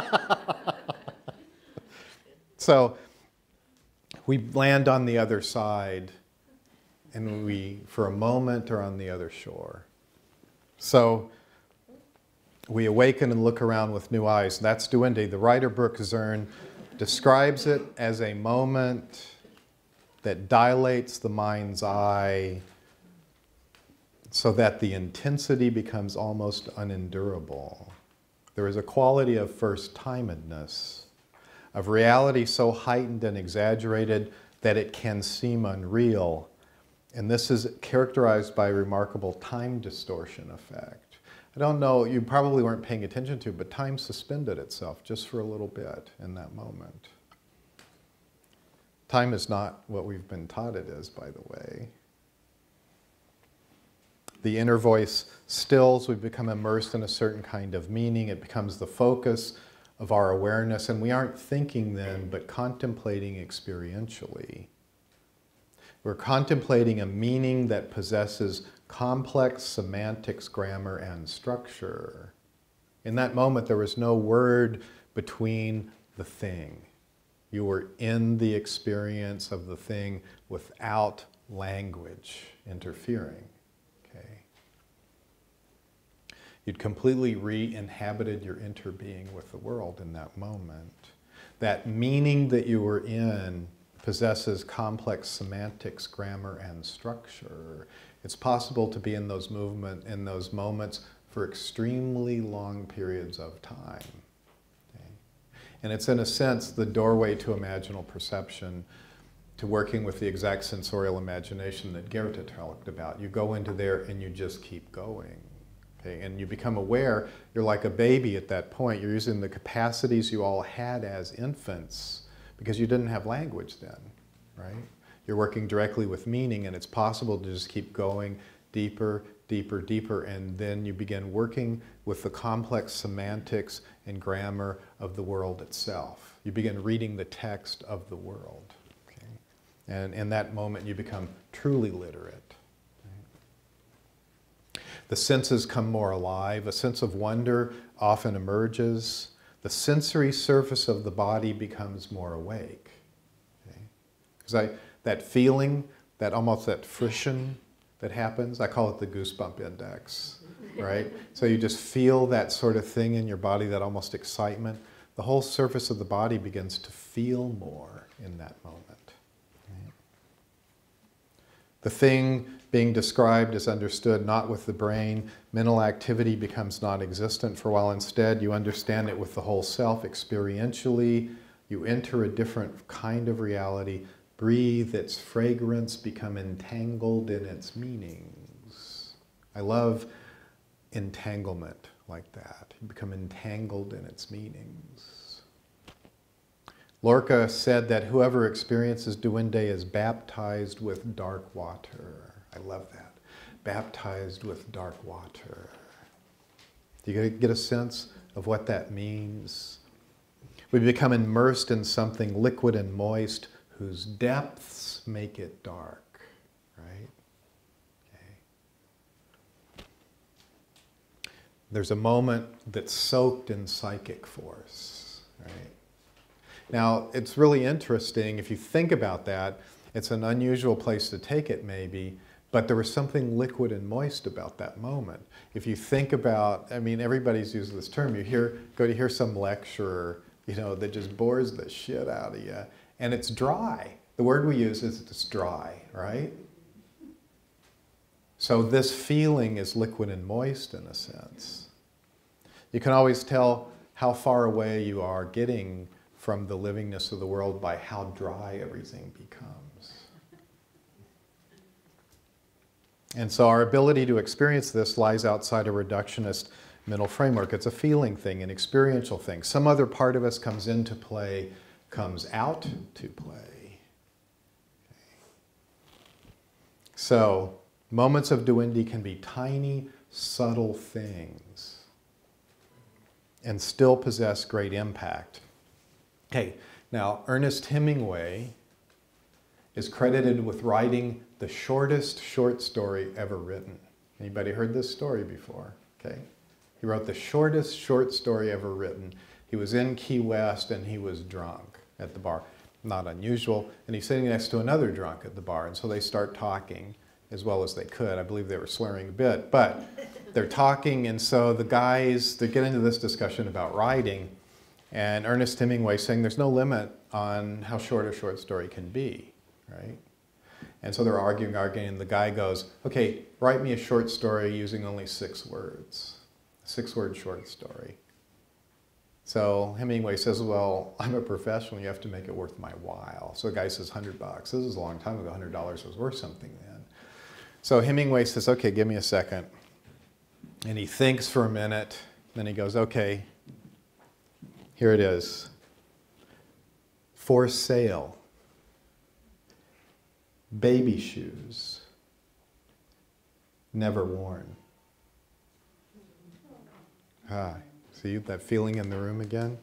So we land on the other side, and we, for a moment, are on the other shore. So we awaken and look around with new eyes. That's duende. The writer Brooke Zern describes it as a moment that dilates the mind's eye so that the intensity becomes almost unendurable. There is a quality of first-timedness, of reality so heightened and exaggerated that it can seem unreal. And this is characterized by a remarkable time distortion effect. I don't know, you probably weren't paying attention to, but time suspended itself just for a little bit in that moment. Time is not what we've been taught it is, by the way. The inner voice stills, we become immersed in a certain kind of meaning, it becomes the focus of our awareness, and we aren't thinking then, but contemplating experientially. We're contemplating a meaning that possesses complex semantics, grammar, and structure. In that moment, there was no word between the thing. You were in the experience of the thing without language interfering. Okay? You'd completely re-inhabited your interbeing with the world in that moment. That meaning that you were in possesses complex semantics, grammar, and structure. It's possible to be in those moments for extremely long periods of time. Okay? And it's in a sense the doorway to imaginal perception, to working with the exact sensorial imagination that Goethe talked about. You go into there and you just keep going. Okay? And you become aware, you're like a baby at that point. You're using the capacities you all had as infants, because you didn't have language then, right? You're working directly with meaning, and it's possible to just keep going deeper, deeper, deeper, and then you begin working with the complex semantics and grammar of the world itself. You begin reading the text of the world, okay? And in that moment, you become truly literate. Right? The senses come more alive. A sense of wonder often emerges. The sensory surface of the body becomes more awake. Because that feeling, almost that friction that happens, I call it the goosebump index, right? So you just feel that sort of thing in your body, that almost excitement. The whole surface of the body begins to feel more in that moment. Right? The thing being described is understood not with the brain. Mental activity becomes non-existent for a while. Instead, you understand it with the whole self experientially. You enter a different kind of reality. Breathe its fragrance, become entangled in its meanings. I love entanglement like that. You become entangled in its meanings. Lorca said that whoever experiences duende is baptized with dark water. I love that. Baptized with dark water. Do you get a sense of what that means? We become immersed in something liquid and moist whose depths make it dark, right? Okay. There's a moment that's soaked in psychic force, right? Now, it's really interesting, if you think about that, it's an unusual place to take it maybe, But there was something liquid and moist about that moment. If you think about, I mean, everybody's used this term. Go to hear some lecturer, that just bores the shit out of you, and it's dry. The word we use is it's dry, right? So this feeling is liquid and moist in a sense. You can always tell how far away you are getting from the livingness of the world by how dry everything becomes. And so our ability to experience this lies outside a reductionist mental framework. It's a feeling thing, an experiential thing. Some other part of us comes into play, comes out to play. So, moments of duende can be tiny, subtle things and still possess great impact. Okay, now Ernest Hemingway is credited with writing the shortest short story ever written. Anybody heard this story before? Okay. He wrote the shortest short story ever written. He was in Key West and he was drunk at the bar. Not unusual. And he's sitting next to another drunk at the bar. And so they start talking as well as they could. I believe they were swearing a bit. But they're talking, and so the guys, they get into this discussion about writing. And Ernest Hemingway saying there's no limit on how short a short story can be, right? And so they're arguing, and the guy goes, okay, write me a short story using only 6 words. A 6-word short story. So Hemingway says, well, I'm a professional, you have to make it worth my while. So the guy says, $100. This is a long time ago, $100 was worth something then. So Hemingway says, okay, give me a second. And he thinks for a minute, then he goes, okay, here it is. For sale. Baby shoes, never worn. See that feeling in the room again?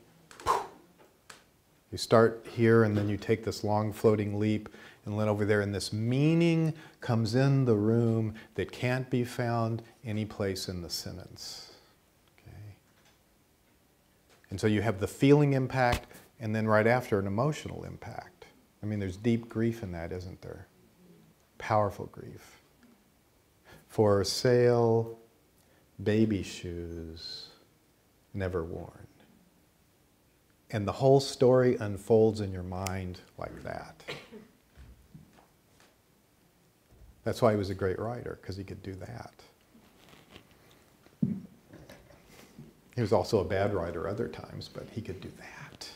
You start here and then you take this long floating leap and then over there, and this meaning comes in the room that can't be found any place in the sentence. Okay? And so you have the feeling impact and then right after an emotional impact. I mean, there's deep grief in that, isn't there? Powerful grief. For sale, baby shoes, never worn. And the whole story unfolds in your mind like that. That's why he was a great writer, because he could do that. He was also a bad writer other times, but he could do that.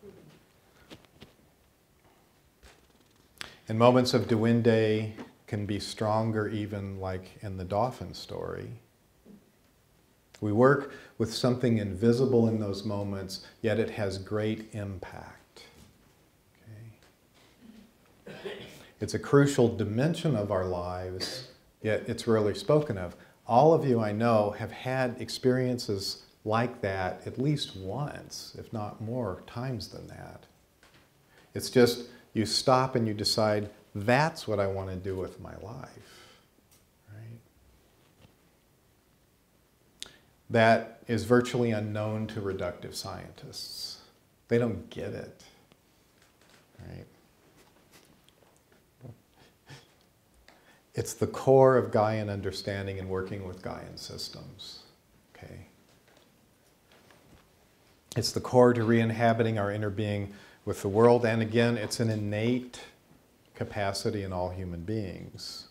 And moments of duende can be stronger, even like in the dolphin story. We work with something invisible in those moments, yet it has great impact. Okay? It's a crucial dimension of our lives, yet it's rarely spoken of. All of you I know have had experiences like that at least once, if not more times than that. It's just you stop and you decide, that's what I want to do with my life. Right? That is virtually unknown to reductive scientists. They don't get it. Right? It's the core of Gaian understanding and working with Gaian systems. Okay? It's the core to re-inhabiting our inner being with the world, and again, it's an innate capacity in all human beings.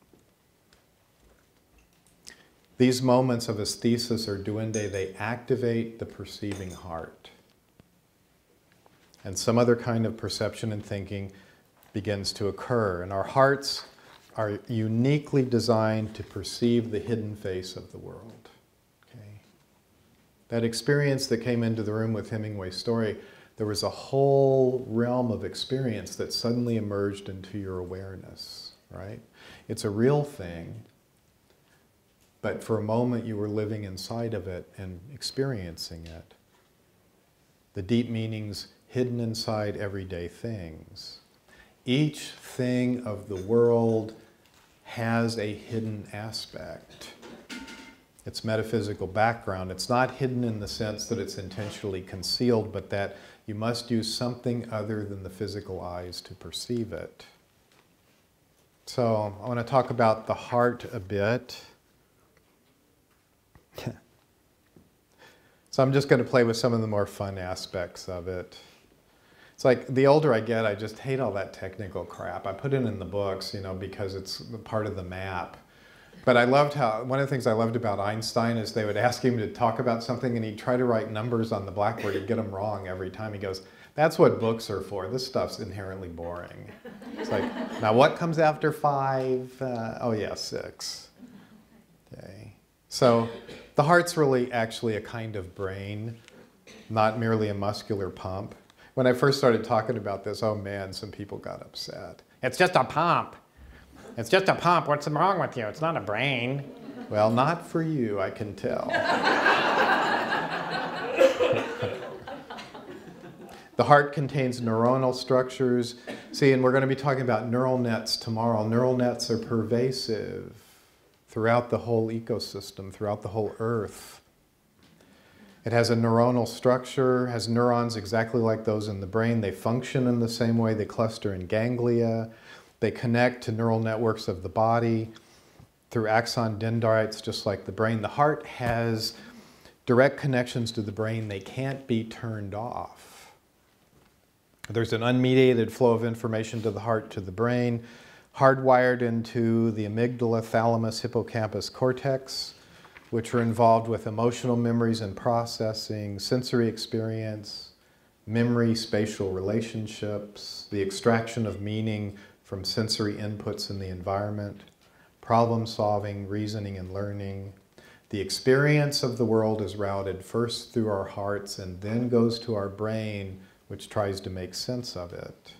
These moments of aesthesis or duende, they activate the perceiving heart. And some other kind of perception and thinking begins to occur. And our hearts are uniquely designed to perceive the hidden face of the world. Okay? That experience that came into the room with Hemingway's story, there was a whole realm of experience that suddenly emerged into your awareness, right? It's a real thing, but for a moment you were living inside of it and experiencing it. The deep meanings hidden inside everyday things. Each thing of the world has a hidden aspect. Its metaphysical background. It's not hidden in the sense that it's intentionally concealed, but that you must use something other than the physical eyes to perceive it. So I want to talk about the heart a bit. So I'm just going to play with some of the more fun aspects of it. It's like the older I get, I just hate all that technical crap. I put it in the books, you know, because it's part of the map. But I loved how, one of the things I loved about Einstein is they would ask him to talk about something and he'd try to write numbers on the blackboard and get them wrong every time. He goes, that's what books are for. This stuff's inherently boring. It's like, now what comes after 5? Oh yeah, 6. Okay. So the heart's really actually a kind of brain, not merely a muscular pump. When I first started talking about this, oh man, some people got upset. It's just a pump. It's just a pump. What's wrong with you? It's not a brain. Well, not for you, I can tell. The heart contains neuronal structures. See, and we're going to be talking about neural nets tomorrow. Neural nets are pervasive throughout the whole ecosystem, throughout the whole earth. It has a neuronal structure, has neurons exactly like those in the brain. They function in the same way. They cluster in ganglia. They connect to neural networks of the body through axon dendrites, just like the brain. The heart has direct connections to the brain. They can't be turned off. There's an unmediated flow of information to the heart, to the brain, hardwired into the amygdala, thalamus, hippocampus, cortex, which are involved with emotional memories and processing, sensory experience, memory, spatial relationships, the extraction of meaning from sensory inputs in the environment, problem solving, reasoning, and learning. The experience of the world is routed first through our hearts and then goes to our brain, which tries to make sense of it.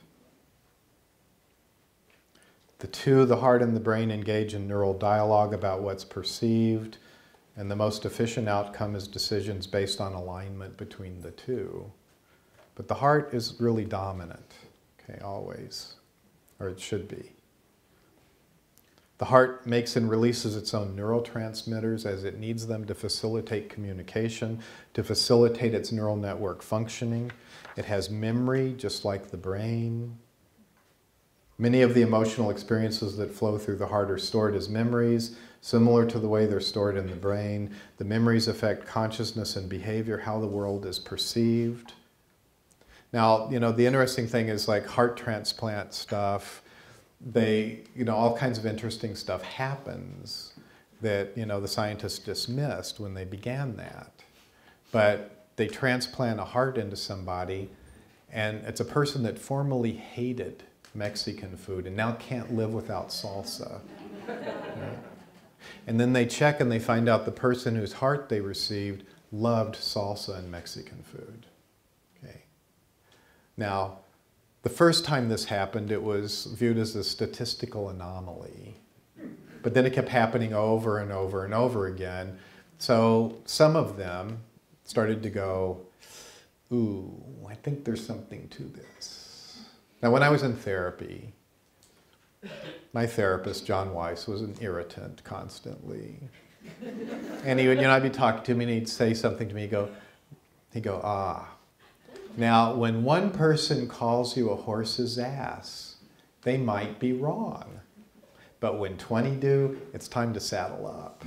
The two, the heart and the brain, engage in neural dialogue about what's perceived, and the most efficient outcome is decisions based on alignment between the two. But the heart is really dominant, okay, always, or it should be. The heart makes and releases its own neurotransmitters as it needs them to facilitate communication, to facilitate its neural network functioning. It has memory, just like the brain. Many of the emotional experiences that flow through the heart are stored as memories, similar to the way they're stored in the brain. The memories affect consciousness and behavior, how the world is perceived. Now, you know, the interesting thing is like heart transplant stuff, all kinds of interesting stuff happens that, the scientists dismissed when they began that. But they transplant a heart into somebody, and it's a person that formerly hated Mexican food and now can't live without salsa. Right? And then they check and they find out the person whose heart they received loved salsa and Mexican food. Okay. Now, the first time this happened, it was viewed as a statistical anomaly. But then it kept happening over and over and over again. So some of them started to go, ooh, I think there's something to this. Now, when I was in therapy, my therapist, John Weiss, was an irritant constantly. And he would, I'd be talking to him and he'd say something to me, he'd go, ah. Now, when one person calls you a horse's ass, they might be wrong. But when 20 do, it's time to saddle up.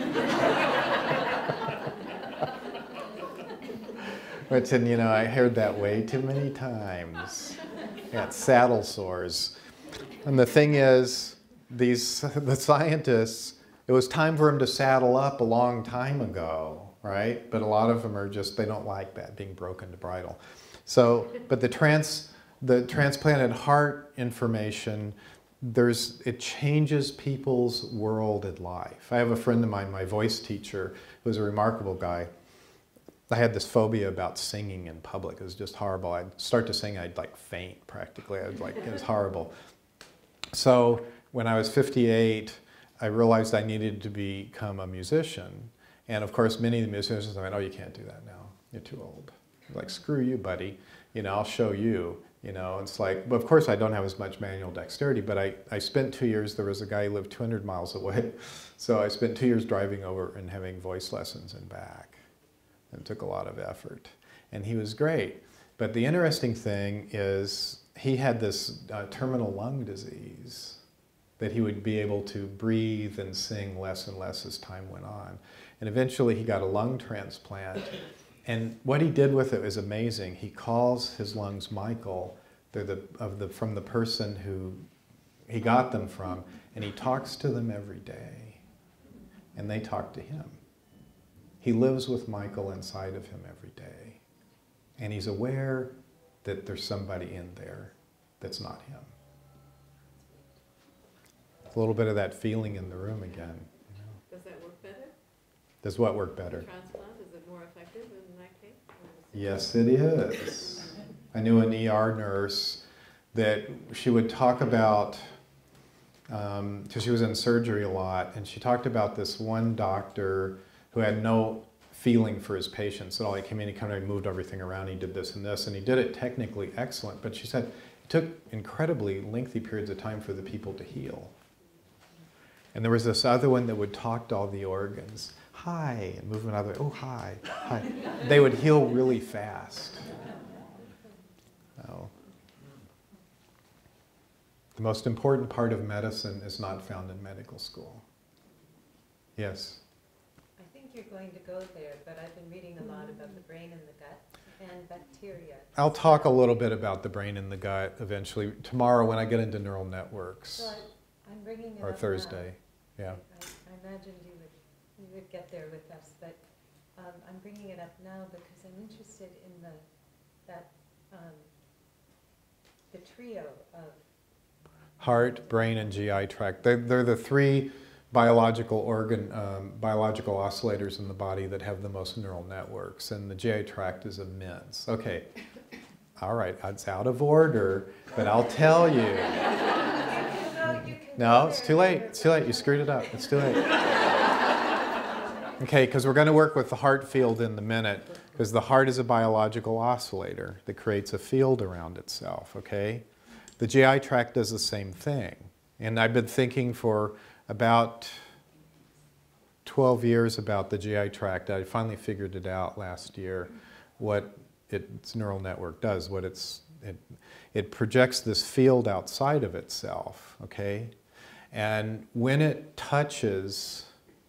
Which, and I heard that way too many times. Got saddle sores. And the thing is, the scientists, it was time for them to saddle up a long time ago, right? But a lot of them are just, they don't like that, being broken to bridle. So, but the transplanted heart information, it changes people's world and life. I have a friend of mine, my voice teacher, who's a remarkable guy. I had this phobia about singing in public. It was just horrible. I'd start to sing, I'd like faint practically. It was horrible. So when I was 58, I realized I needed to become a musician. And of course, many of the musicians went, oh, you can't do that now. You're too old. I'm like, screw you, buddy. I'll show you. It's like, but of course I don't have as much manual dexterity, but I spent 2 years, there was a guy who lived 200 miles away. So I spent 2 years driving over and having voice lessons and back. It took a lot of effort. And he was great. But the interesting thing is he had this terminal lung disease. that he would be able to breathe and sing less and less as time went on. And eventually he got a lung transplant. And what he did with it was amazing. He calls his lungs Michael. They're from the person who he got them from. And he talks to them every day. And they talk to him. He lives with Michael inside of him every day. And he's aware that there's somebody in there that's not him. It's a little bit of that feeling in the room again. You know? Does that work better? Does what work better? The transplant, is it more effective in that case? Yes, it is. I knew an ER nurse that she would talk about, because she was in surgery a lot, and she talked about this one doctor who had no feeling for his patients at all. He came in, he kind of moved everything around, he did this and this, and he did it technically excellent, but she said it took incredibly lengthy periods of time for the people to heal. And there was this other one that would talk to all the organs. Hi, and move another way. Oh, hi, hi. They would heal really fast. Oh. The most important part of medicine is not found in medical school. Yes? I think you're going to go there, but I've been reading a lot about the brain and the gut and bacteria. I'll talk a little bit about the brain and the gut eventually. Tomorrow when I get into neural networks. So I'm bringing it Or up Thursday, now. yeah. I imagined you would get there with us, but I'm bringing it up now because I'm interested in the trio of Heart, brain, and GI tract. They're the three biological oscillators in the body that have the most neural networks, and the GI tract is immense. Okay, all right, it's out of order, but I'll tell you. No, it's too late. It's too late. You screwed it up. It's too late. Okay, because we're going to work with the heart field in a minute, because the heart is a biological oscillator that creates a field around itself, okay? The GI tract does the same thing. And I've been thinking for about 12 years about the GI tract. I finally figured it out last year, what its neural network does, what it projects this field outside of itself, okay? And when it touches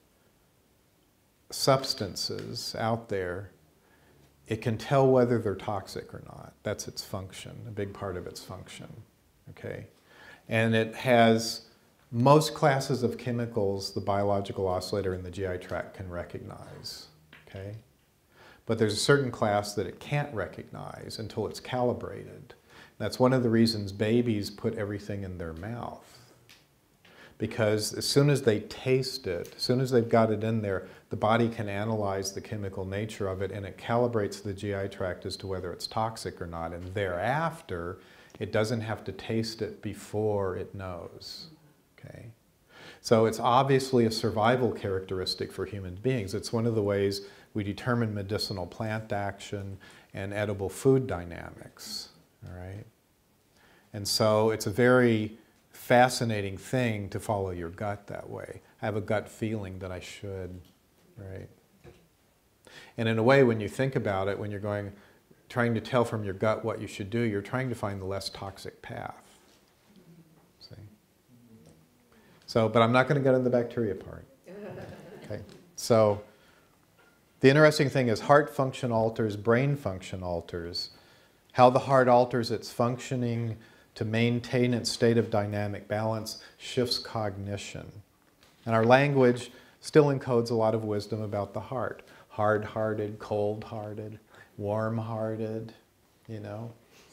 substances out there, it can tell whether they're toxic or not. That's its function, a big part of its function, okay? And it has most classes of chemicals the biological oscillator in the GI tract can recognize, okay? But there's a certain class that it can't recognize until it's calibrated. That's one of the reasons babies put everything in their mouth. Because as soon as they taste it, as soon as they've got it in there, the body can analyze the chemical nature of it, and it calibrates the GI tract as to whether it's toxic or not. And thereafter, it doesn't have to taste it before it knows. Okay? So it's obviously a survival characteristic for human beings. It's one of the ways we determine medicinal plant action and edible food dynamics. All right? And so it's a very fascinating thing to follow your gut that way. I have a gut feeling that I should, right? And in a way, when you think about it, when you're trying to tell from your gut what you should do, you're trying to find the less toxic path. See? So, but I'm not going to get into the bacteria part. Okay. So, the interesting thing is heart function alters, brain function alters. How the heart alters its functioning to maintain its state of dynamic balance shifts cognition. And our language still encodes a lot of wisdom about the heart. Hard-hearted, cold-hearted, warm-hearted, you know.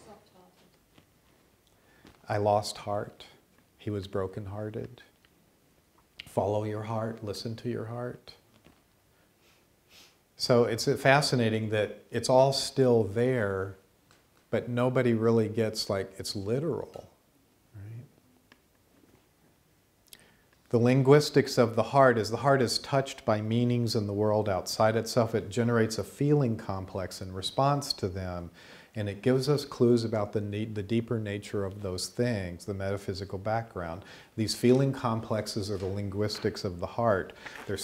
I lost heart. He was broken-hearted. Follow your heart, listen to your heart. So it's fascinating that it's all still there, but nobody really gets like it's literal, right? The linguistics of the heart is touched by meanings in the world outside itself. It generates a feeling complex in response to them, and it gives us clues about the deeper nature of those things, the metaphysical background. These feeling complexes are the linguistics of the heart.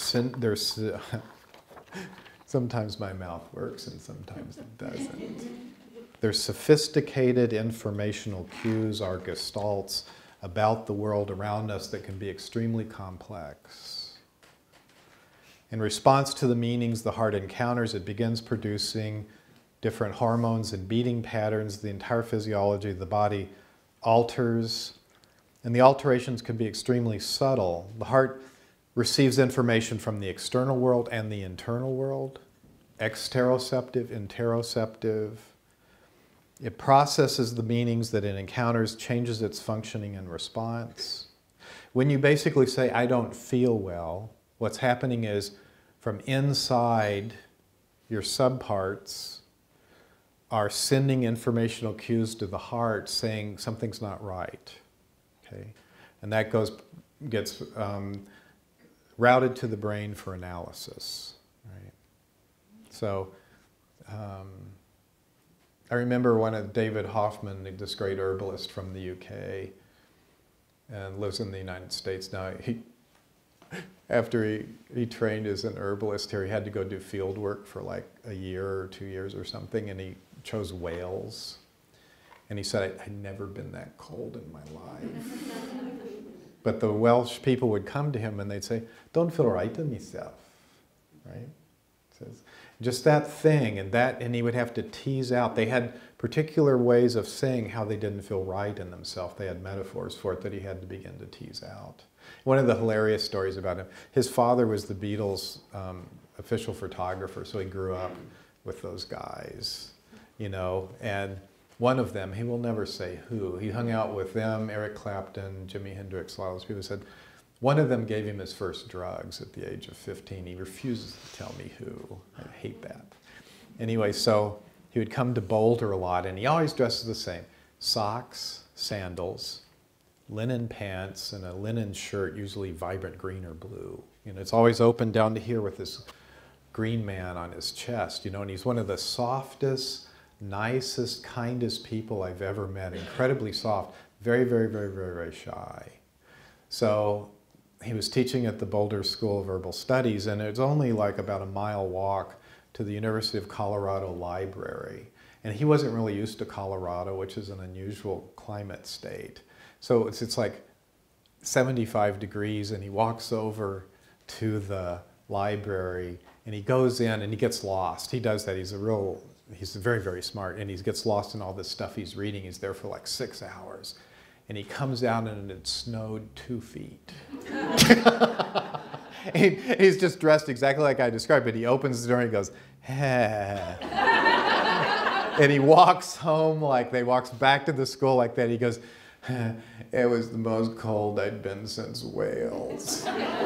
Sometimes my mouth works and sometimes it doesn't. They're sophisticated informational cues, our gestalts about the world around us that can be extremely complex. In response to the meanings the heart encounters, it begins producing different hormones and beating patterns. The entire physiology of the body alters, and the alterations can be extremely subtle. The heart receives information from the external world and the internal world, exteroceptive, interoceptive. It processes the meanings that it encounters, changes its functioning and response. When you basically say, I don't feel well, what's happening is from inside your subparts are sending informational cues to the heart saying something's not right. Okay? And that gets routed to the brain for analysis. Right? So I remember one of David Hoffman, this great herbalist from the UK, and lives in the United States now. After he trained as an herbalist here, he had to go do field work for like a year or 2 years or something, and he chose Wales. And he said, I'd never been that cold in my life. But the Welsh people would come to him and they'd say, don't feel right in myself, right? Says, just that thing, and he would have to tease out. They had particular ways of saying how they didn't feel right in themselves. They had metaphors for it that he had to begin to tease out. One of the hilarious stories about him, his father was the Beatles' official photographer, so he grew up with those guys, you know, and one of them, he will never say who, he hung out with them, Eric Clapton, Jimi Hendrix, a lot of those people said, one of them gave him his first drugs at the age of 15. He refuses to tell me who. I hate that. Anyway, so he would come to Boulder a lot, and he always dresses the same. Socks, sandals, linen pants, and a linen shirt, usually vibrant green or blue. You know, it's always open down to here with this green man on his chest, you know, and he's one of the softest, nicest, kindest people I've ever met. Incredibly soft, very, very, very, very, very shy. So he was teaching at the Boulder School of Herbal Studies, and it's only like about a mile walk to the University of Colorado Library. And he wasn't really used to Colorado, which is an unusual climate state. So it's like 75 degrees, and he walks over to the library, and he goes in, and he gets lost. He does that. He's very, very smart, and he gets lost in all this stuff he's reading. He's there for like 6 hours. And he comes out and it snowed 2 feet. He's just dressed exactly like I described, but he opens the door and he goes, "Hey." And he walks home he walks back to the school like that. He goes, "It was the most cold I'd been since Wales."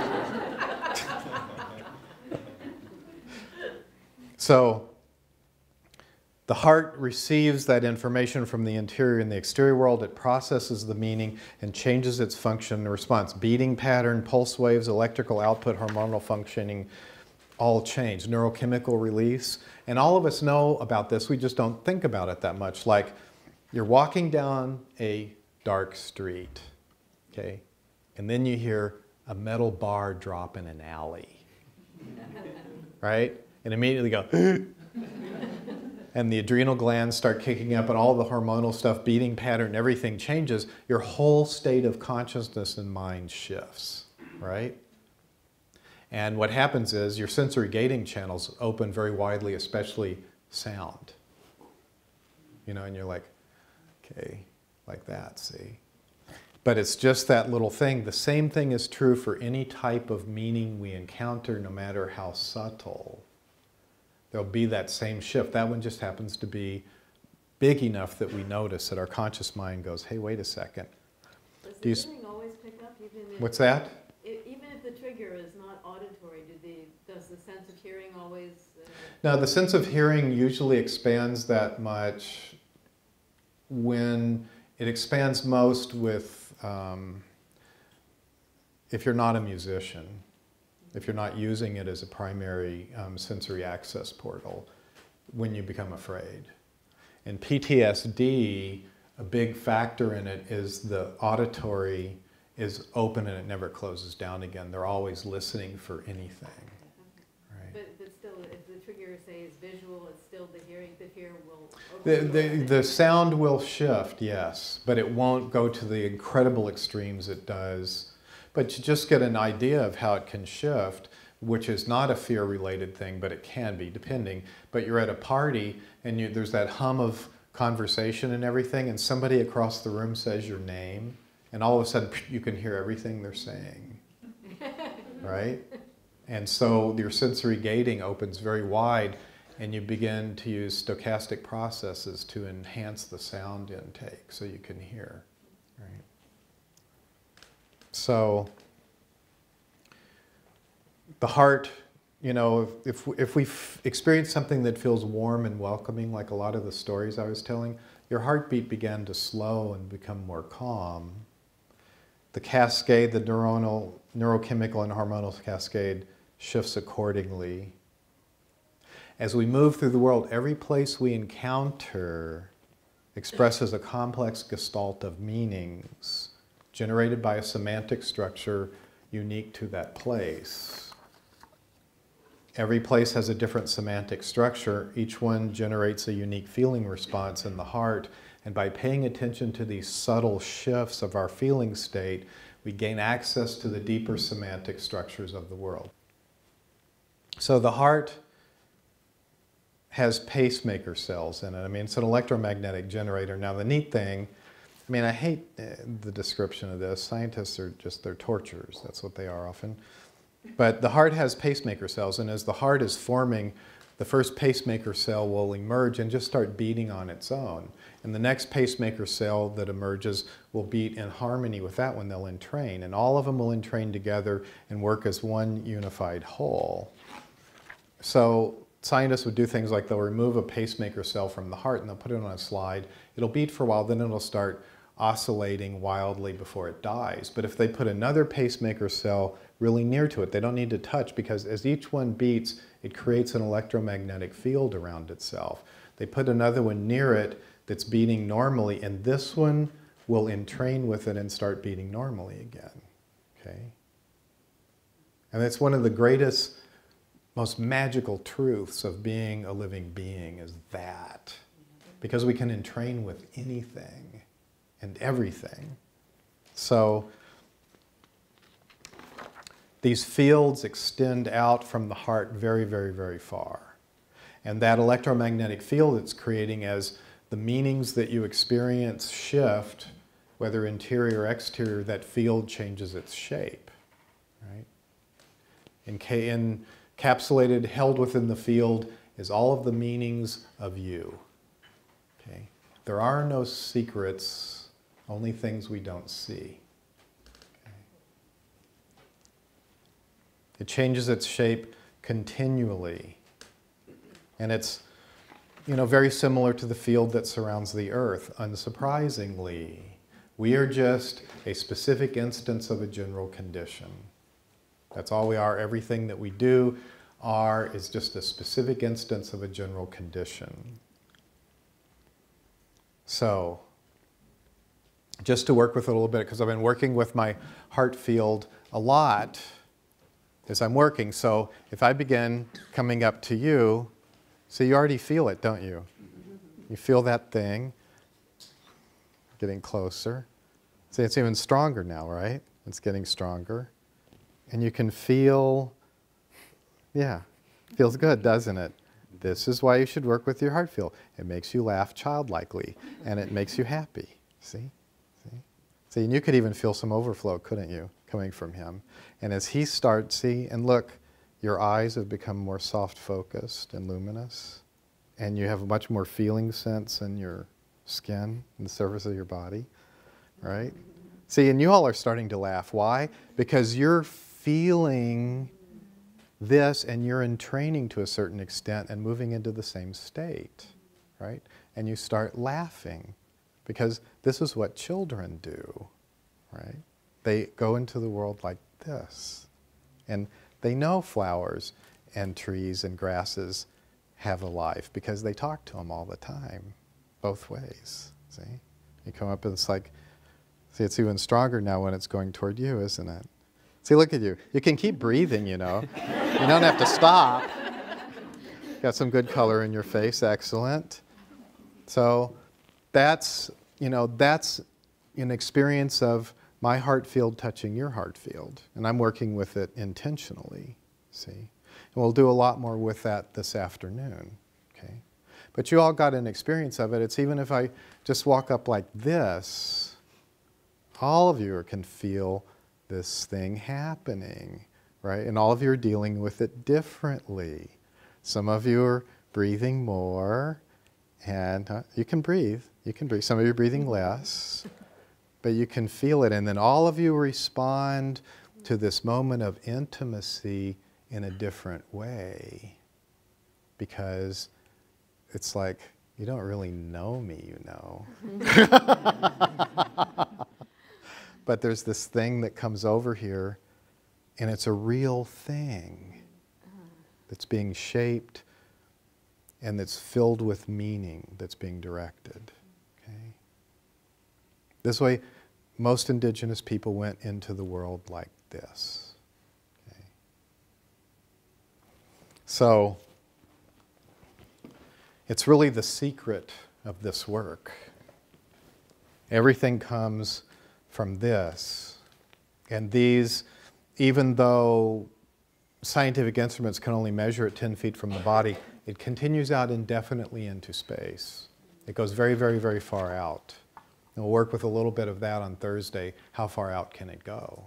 So, the heart receives that information from the interior and the exterior world. It processes the meaning and changes its function and response. Beating pattern, pulse waves, electrical output, hormonal functioning, all change. Neurochemical release. And all of us know about this. We just don't think about it that much. Like you're walking down a dark street, okay? And then you hear a metal bar drop in an alley, right? And immediately go, and the adrenal glands start kicking up and all the hormonal stuff, beating pattern, everything changes. Your whole state of consciousness and mind shifts, right? And what happens is your sensory gating channels open very widely, especially sound. You know, and you're like, okay, like that, see? But it's just that little thing. The same thing is true for any type of meaning we encounter, no matter how subtle. There'll be that same shift. That one just happens to be big enough that we notice that our conscious mind goes, hey, wait a second. Does the hearing always pick up? Even if, what's that? Even if the trigger is not auditory, does the sense of hearing always... No, the sense of hearing usually expands that much when it expands most with, if you're not a musician. If you're not using it as a primary sensory access portal, when you become afraid. In PTSD, a big factor in it is the auditory is open and it never closes down again. They're always listening for anything. Right? But still, if the trigger hear, say, is visual, it's still the hearing, the hear will The sound will shift, yes, but it won't go to the incredible extremes it does. But you just get an idea of how it can shift, which is not a fear-related thing, but it can be, depending. But you're at a party, and there's that hum of conversation and everything, and somebody across the room says your name, and all of a sudden you can hear everything they're saying, right? And so your sensory gating opens very wide, and you begin to use stochastic processes to enhance the sound intake so you can hear, right? So the heart, you know, if we experience something that feels warm and welcoming, like a lot of the stories I was telling, your heartbeat began to slow and become more calm. The cascade, the neurochemical and hormonal cascade shifts accordingly. As we move through the world, every place we encounter expresses a complex gestalt of meanings generated by a semantic structure unique to that place. Every place has a different semantic structure. Each one generates a unique feeling response in the heart. And by paying attention to these subtle shifts of our feeling state, we gain access to the deeper semantic structures of the world. So the heart has pacemaker cells in it. I mean, it's an electromagnetic generator. Now, the neat thing, I mean, I hate the description of this. Scientists are just, they're torturers. That's what they are often. But the heart has pacemaker cells, and as the heart is forming, the first pacemaker cell will emerge and just start beating on its own. And the next pacemaker cell that emerges will beat in harmony with that one. They'll entrain, and all of them will entrain together and work as one unified whole. So scientists would do things like they'll remove a pacemaker cell from the heart and they'll put it on a slide. It'll beat for a while, then it'll start oscillating wildly before it dies. But if they put another pacemaker cell really near to it, they don't need to touch, because as each one beats, it creates an electromagnetic field around itself. They put another one near it that's beating normally, and this one will entrain with it and start beating normally again, okay? And that's one of the greatest, most magical truths of being a living being, is that. Because we can entrain with anything and everything. So these fields extend out from the heart very, very, very far. And that electromagnetic field it's creating, as the meanings that you experience shift, whether interior or exterior, that field changes its shape, right? Encapsulated, held within the field, is all of the meanings of you, okay? There are no secrets, only things we don't see. Okay? It changes its shape continually. And it's, you know, very similar to the field that surrounds the earth. Unsurprisingly, we are just a specific instance of a general condition. That's all we are. Everything that we do is just a specific instance of a general condition. So, just to work with it a little bit, because I've been working with my heart field a lot as I'm working. So if I begin coming up to you, so you already feel it, don't you? You feel that thing getting closer. See, it's even stronger now, right? It's getting stronger. And you can feel, yeah, feels good, doesn't it? This is why you should work with your heart field. It makes you laugh childlikely, and it makes you happy. See? See, and you could even feel some overflow, couldn't you, coming from him? And as he starts, see, and look, your eyes have become more soft-focused and luminous, and you have a much more feeling sense in your skin and the surface of your body, right? See, and you all are starting to laugh. Why? Because you're feeling this, and you're in training to a certain extent and moving into the same state, right? And you start laughing, because this is what children do, right? They go into the world like this, and they know flowers and trees and grasses have a life because they talk to them all the time, both ways, see? You come up and it's like, see, it's even stronger now when it's going toward you, isn't it? See, look at you. You can keep breathing, you know. You don't have to stop. Got some good color in your face. Excellent. So that's, that's an experience of my heart field touching your heart field. And I'm working with it intentionally, see? And we'll do a lot more with that this afternoon, okay? But you all got an experience of it. It's even if I just walk up like this, all of you can feel this thing happening, right? And all of you are dealing with it differently. Some of you are breathing more, and you can breathe. You can breathe. Some of you are breathing less, but you can feel it. And then all of you respond to this moment of intimacy in a different way, because it's like, you don't really know me, you know. But there's this thing that comes over here, and it's a real thing that's being shaped and that's filled with meaning that's being directed. Okay? This way, most indigenous people went into the world like this. Okay? So, it's really the secret of this work. Everything comes from this. And these, even though scientific instruments can only measure at 10 feet from the body, it continues out indefinitely into space. It goes very, very, very far out. And we'll work with a little bit of that on Thursday. How far out can it go,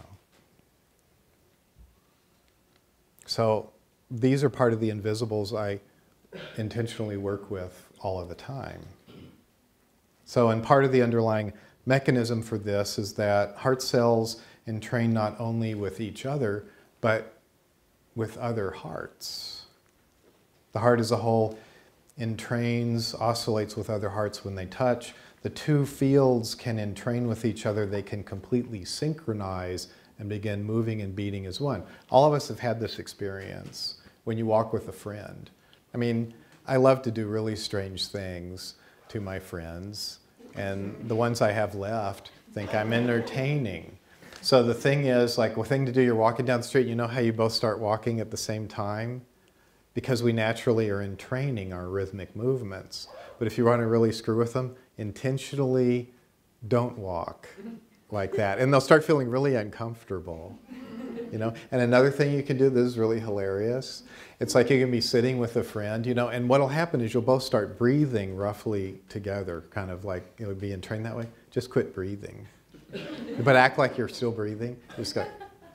So these are part of the invisibles I intentionally work with all of the time. So, and part of the underlying mechanism for this is that heart cells entrain not only with each other, but with other hearts. The heart as a whole entrains, oscillates with other hearts when they touch. The two fields can entrain with each other. They can completely synchronize and begin moving and beating as one. All of us have had this experience when you walk with a friend. I mean, I love to do really strange things to my friends, and the ones I have left think I'm entertaining. So the thing is, like, the thing to do, you're walking down the street, you know how you both start walking at the same time? Because we naturally are entraining our rhythmic movements. But if you want to really screw with them, intentionally don't walk like that. And they'll start feeling really uncomfortable. And another thing you can do, this is really hilarious. It's like you can be sitting with a friend, and what'll happen is you'll both start breathing roughly together, kind of like it would be entrained that way. Just quit breathing. But act like you're still breathing. Just go.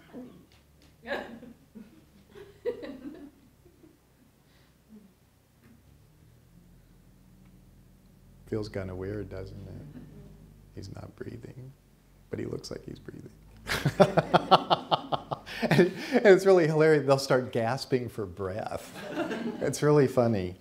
Feels kind of weird, doesn't it? He's not breathing, but he looks like he's breathing. And it's really hilarious. They'll start gasping for breath. It's really funny.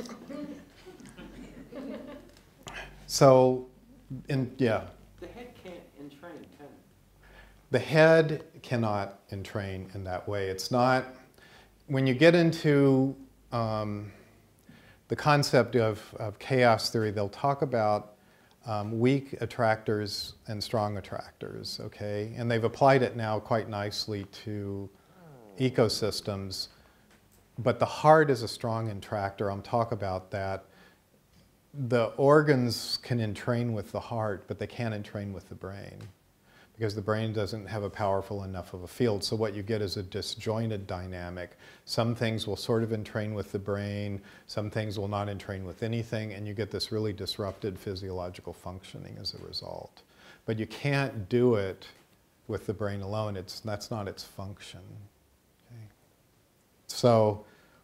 So, yeah. The head can't entrain, can it? The head cannot entrain in that way. It's not, when you get into the concept of chaos theory, they'll talk about weak attractors and strong attractors, okay? And they've applied it now quite nicely to ecosystems. But the heart is a strong attractor. I'll talk about that. The organs can entrain with the heart, but they can't entrain with the brain, because the brain doesn't have a powerful enough of a field. So what you get is a disjointed dynamic. Some things will sort of entrain with the brain, some things will not entrain with anything, and you get this really disrupted physiological functioning as a result. But you can't do it with the brain alone. That's not its function. Okay? So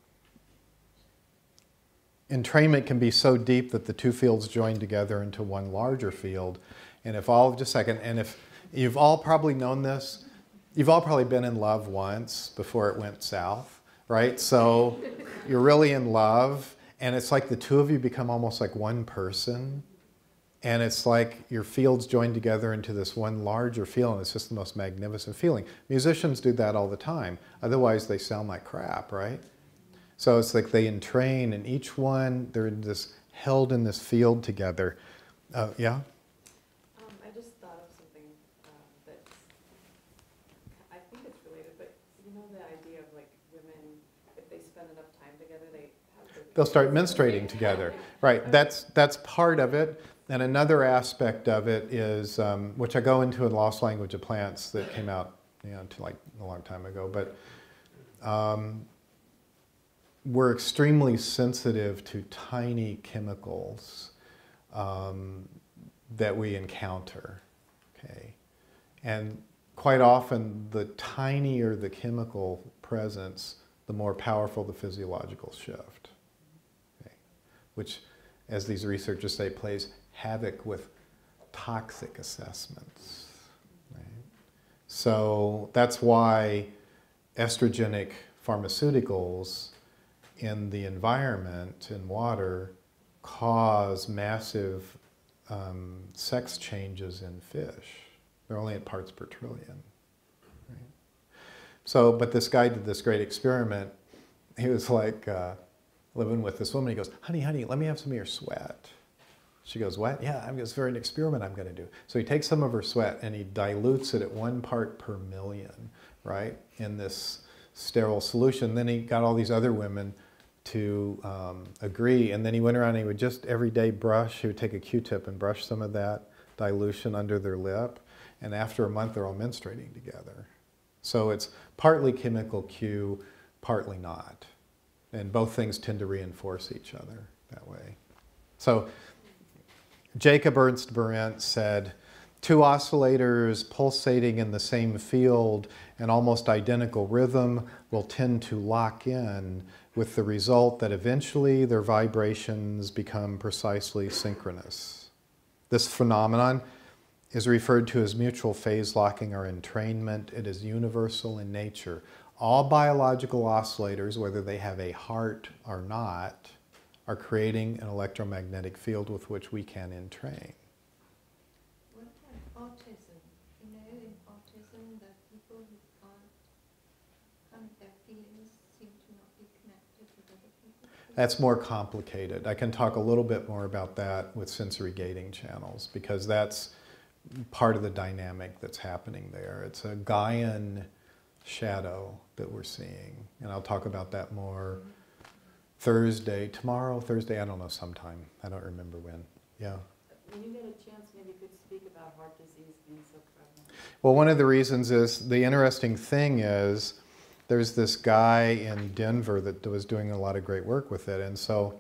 entrainment can be so deep that the two fields join together into one larger field. And if you've all probably known this. You've all probably been in love once before it went south, right? So you're really in love, and it's like the two of you become almost like one person. And it's like your fields join together into this one larger field, and it's just the most magnificent feeling. Musicians do that all the time. Otherwise, they sound like crap, right? So it's like they entrain, and each one, they're held in this field together. Yeah? I just thought of something that I think it's related, but the idea of like women, if they spend enough time together, they they'll start menstruating together. Right, that's part of it. And another aspect of it is, which I go into in Lost Language of Plants that came out, to like a long time ago, but we're extremely sensitive to tiny chemicals that we encounter, okay? And quite often, the tinier the chemical presence, the more powerful the physiological shift, okay? Which, as these researchers say, plays havoc with toxic assessments, right? So that's why estrogenic pharmaceuticals in the environment, in water, cause massive sex changes in fish. They're only at parts per trillion. Right? So, but this guy did this great experiment. He was like living with this woman. He goes, honey, let me have some of your sweat. She goes, what? Yeah, it's for an experiment I'm going to do. So he takes some of her sweat and he dilutes it at 1 part per million, right, in this sterile solution. Then he got all these other women to agree, and then he went around and he would just every day brush, he would take a Q-tip and brush some of that dilution under their lip, and after a month they're all menstruating together. So it's partly chemical cue, partly not. And both things tend to reinforce each other that way. So Jacob Ernst Berendt said, two oscillators pulsating in the same field and almost identical rhythm will tend to lock in, with the result that eventually their vibrations become precisely synchronous. This phenomenon is referred to as mutual phase locking or entrainment. It is universal in nature. All biological oscillators, whether they have a heart or not, are creating an electromagnetic field with which we can entrain. What about autism? In autism, that people who can't, their feelings seem to not be connected with other people? That's more complicated. I can talk a little bit more about that with sensory gating channels, because that's part of the dynamic that's happening there. It's a Gaian shadow that we're seeing, and I'll talk about that more tomorrow, Thursday, I don't know, sometime. I don't remember when. Yeah. When you get a chance, maybe you could speak about heart disease being so prevalent. Well, one of the reasons is, the interesting thing is, there's this guy in Denver that was doing a lot of great work with it, and so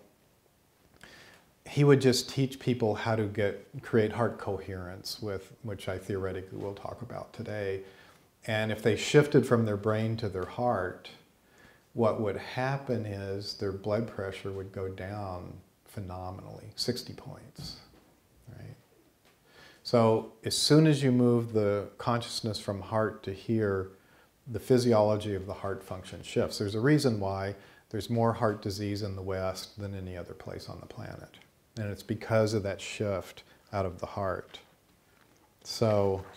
he would just teach people how to create heart coherence, which I theoretically will talk about today. And if they shifted from their brain to their heart, what would happen is their blood pressure would go down phenomenally, 60 points, right? So as soon as you move the consciousness from heart to here, the physiology of the heart function shifts. There's a reason why there's more heart disease in the West than any other place on the planet. And it's because of that shift out of the heart. So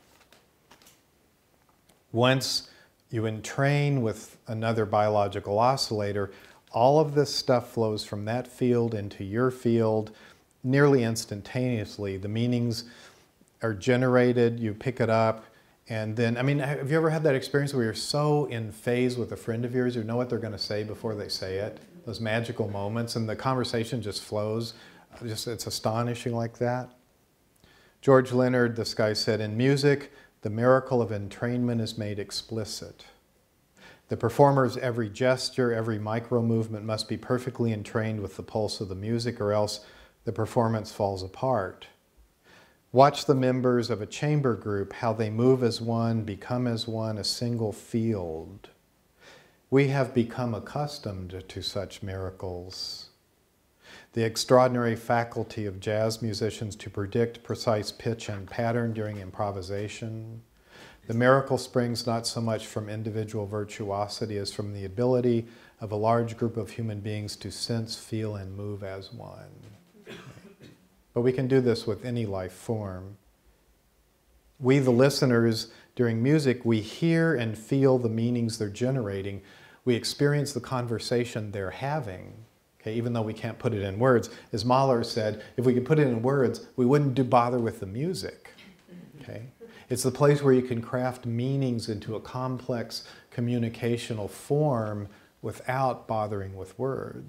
once you entrain with another biological oscillator, all of this stuff flows from that field into your field nearly instantaneously. The meanings are generated, you pick it up, and then, have you ever had that experience where you're so in phase with a friend of yours, you know what they're going to say before they say it? Those magical moments, and the conversation just flows. It's astonishing like that. George Leonard, this guy said, in music, the miracle of entrainment is made explicit. The performer's every gesture, every micro movement must be perfectly entrained with the pulse of the music, or else the performance falls apart. Watch the members of a chamber group, how they move as one, become as one, a single field. We have become accustomed to such miracles. The extraordinary faculty of jazz musicians to predict precise pitch and pattern during improvisation. The miracle springs not so much from individual virtuosity as from the ability of a large group of human beings to sense, feel, and move as one. But we can do this with any life form. We, the listeners, during music, we hear and feel the meanings they're generating. We experience the conversation they're having. Okay, even though we can't put it in words. As Mahler said, if we could put it in words, we wouldn't bother with the music. Okay? It's the place where you can craft meanings into a complex communicational form without bothering with words.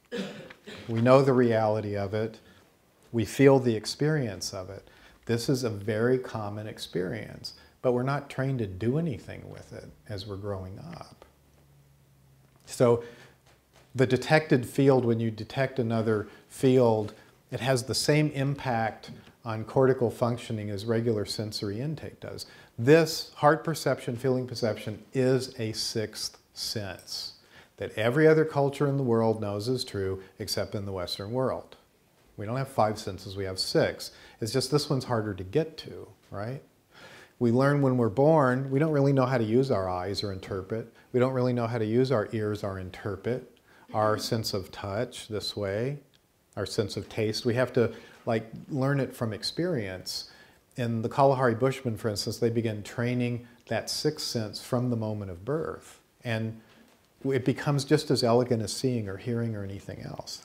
We know the reality of it. We feel the experience of it. This is a very common experience, but we're not trained to do anything with it as we're growing up. So the detected field, when you detect another field, it has the same impact on cortical functioning as regular sensory intake does. This heart perception, feeling perception, is a sixth sense that every other culture in the world knows is true, except in the Western world. We don't have 5 senses, we have 6. It's just this one's harder to get to, right? We learn when we're born, we don't really know how to use our eyes or interpret. We don't really know how to use our ears or interpret. Our sense of touch this way, our sense of taste. We have to learn it from experience. In the Kalahari Bushmen, for instance, they begin training that 6th sense from the moment of birth. And it becomes just as elegant as seeing or hearing or anything else.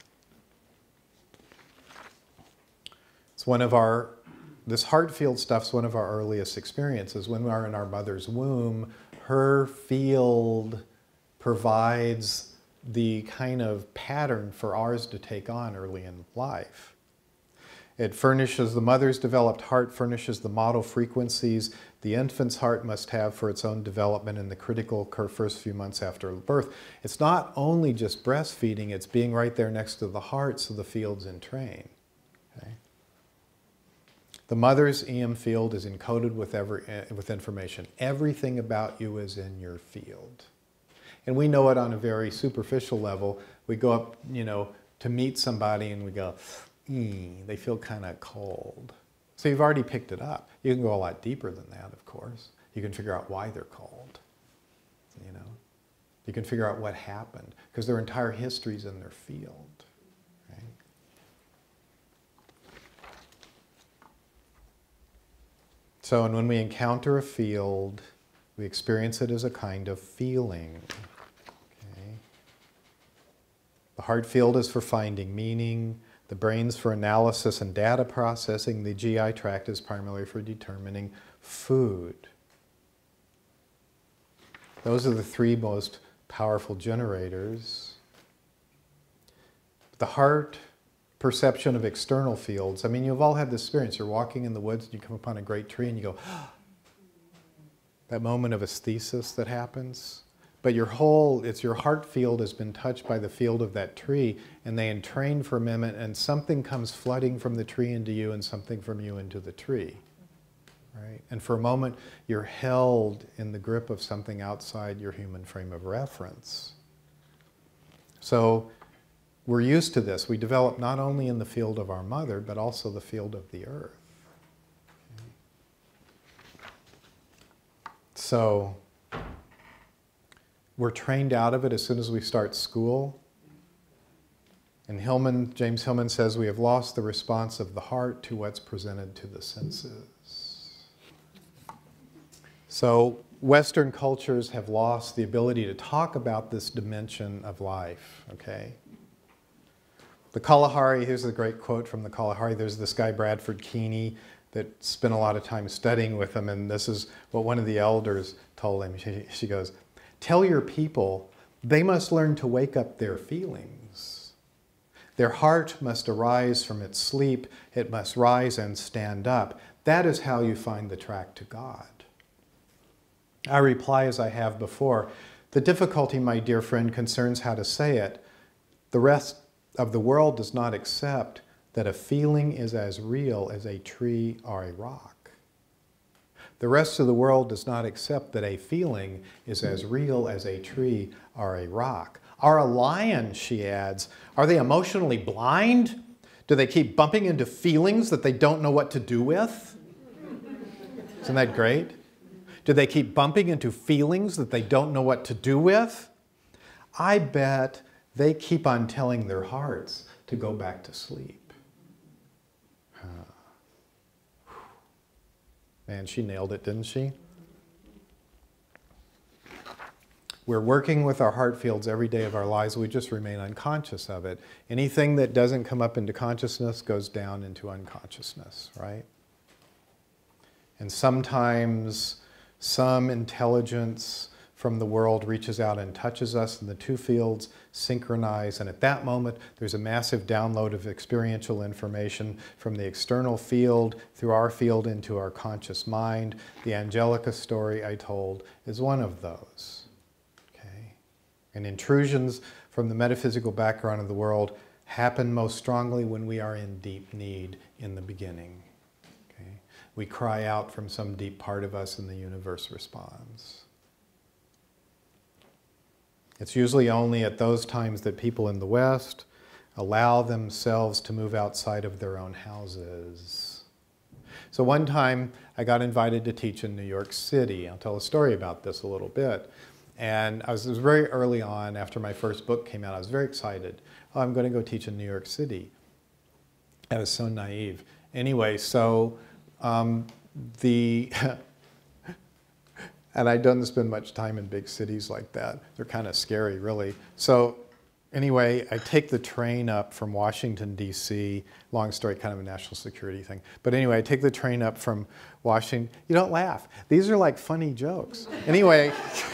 It's one of our, this heart field stuff's one of our earliest experiences. When we are in our mother's womb, her field provides the kind of pattern for ours to take on early in life. It furnishes, the mother's developed heart furnishes the model frequencies the infant's heart must have for its own development in the critical first few months after birth. It's not only just breastfeeding, it's being right there next to the heart so the field's in train. Okay? The mother's EM field is encoded with information. Everything about you is in your field. And we know it on a very superficial level. We go up, to meet somebody and we go, they feel kind of cold. So you've already picked it up. You can go a lot deeper than that, of course. You can figure out why they're cold. You can figure out what happened, because their entire history's in their field. Right? So, and when we encounter a field, we experience it as a kind of feeling. Okay? The heart field is for finding meaning. The brain's for analysis and data processing. The GI tract is primarily for determining food. Those are the 3 most powerful generators. The heart perception of external fields. I mean, you've all had this experience. You're walking in the woods and you come upon a great tree and you go, that moment of aesthesis that happens. But your heart field has been touched by the field of that tree, and they entrain for a minute, and something comes flooding from the tree into you and something from you into the tree. Right? And for a moment, you're held in the grip of something outside your human frame of reference. So we're used to this. We develop not only in the field of our mother, but also the field of the earth. Okay. So we're trained out of it as soon as we start school. And James Hillman says we have lost the response of the heart to what's presented to the senses. So Western cultures have lost the ability to talk about this dimension of life, okay? The Kalahari, here's a great quote from the Kalahari. There's this guy, Bradford Keeney, that spent a lot of time studying with him, and this is what one of the elders told him. She goes, "Tell your people they must learn to wake up their feelings. Their heart must arise from its sleep. It must rise and stand up. That is how you find the track to God." I reply as I have before, the difficulty, my dear friend, concerns how to say it. The rest of the world does not accept that a feeling is as real as a tree or a rock. The rest of the world does not accept that a feeling is as real as a tree or a rock. Are a lion, she adds, are they emotionally blind? Do they keep bumping into feelings that they don't know what to do with? Isn't that great? Do they keep bumping into feelings that they don't know what to do with? I bet they keep on telling their hearts to go back to sleep. Man, she nailed it, didn't she? We're working with our heart fields every day of our lives. We just remain unconscious of it. Anything that doesn't come up into consciousness goes down into unconsciousness, right? And sometimes some intelligence from the world reaches out and touches us, and the two fields synchronize. And at that moment, there's a massive download of experiential information from the external field through our field into our conscious mind. The Angelica story I told is one of those. Okay? And intrusions from the metaphysical background of the world happen most strongly when we are in deep need in the beginning. Okay? We cry out from some deep part of us and the universe responds. It's usually only at those times that people in the West allow themselves to move outside of their own houses. So one time I got invited to teach in New York City. I'll tell a story about this a little bit. And it was very early on, after my first book came out, I was very excited. Oh, I'm going to go teach in New York City. I was so naive. Anyway, so and I don't spend much time in big cities like that. They're kind of scary, really. So anyway, I take the train up from Washington, D.C. Long story, kind of a national security thing. But anyway, I take the train up from Washington. You don't laugh. These are like funny jokes. Anyway.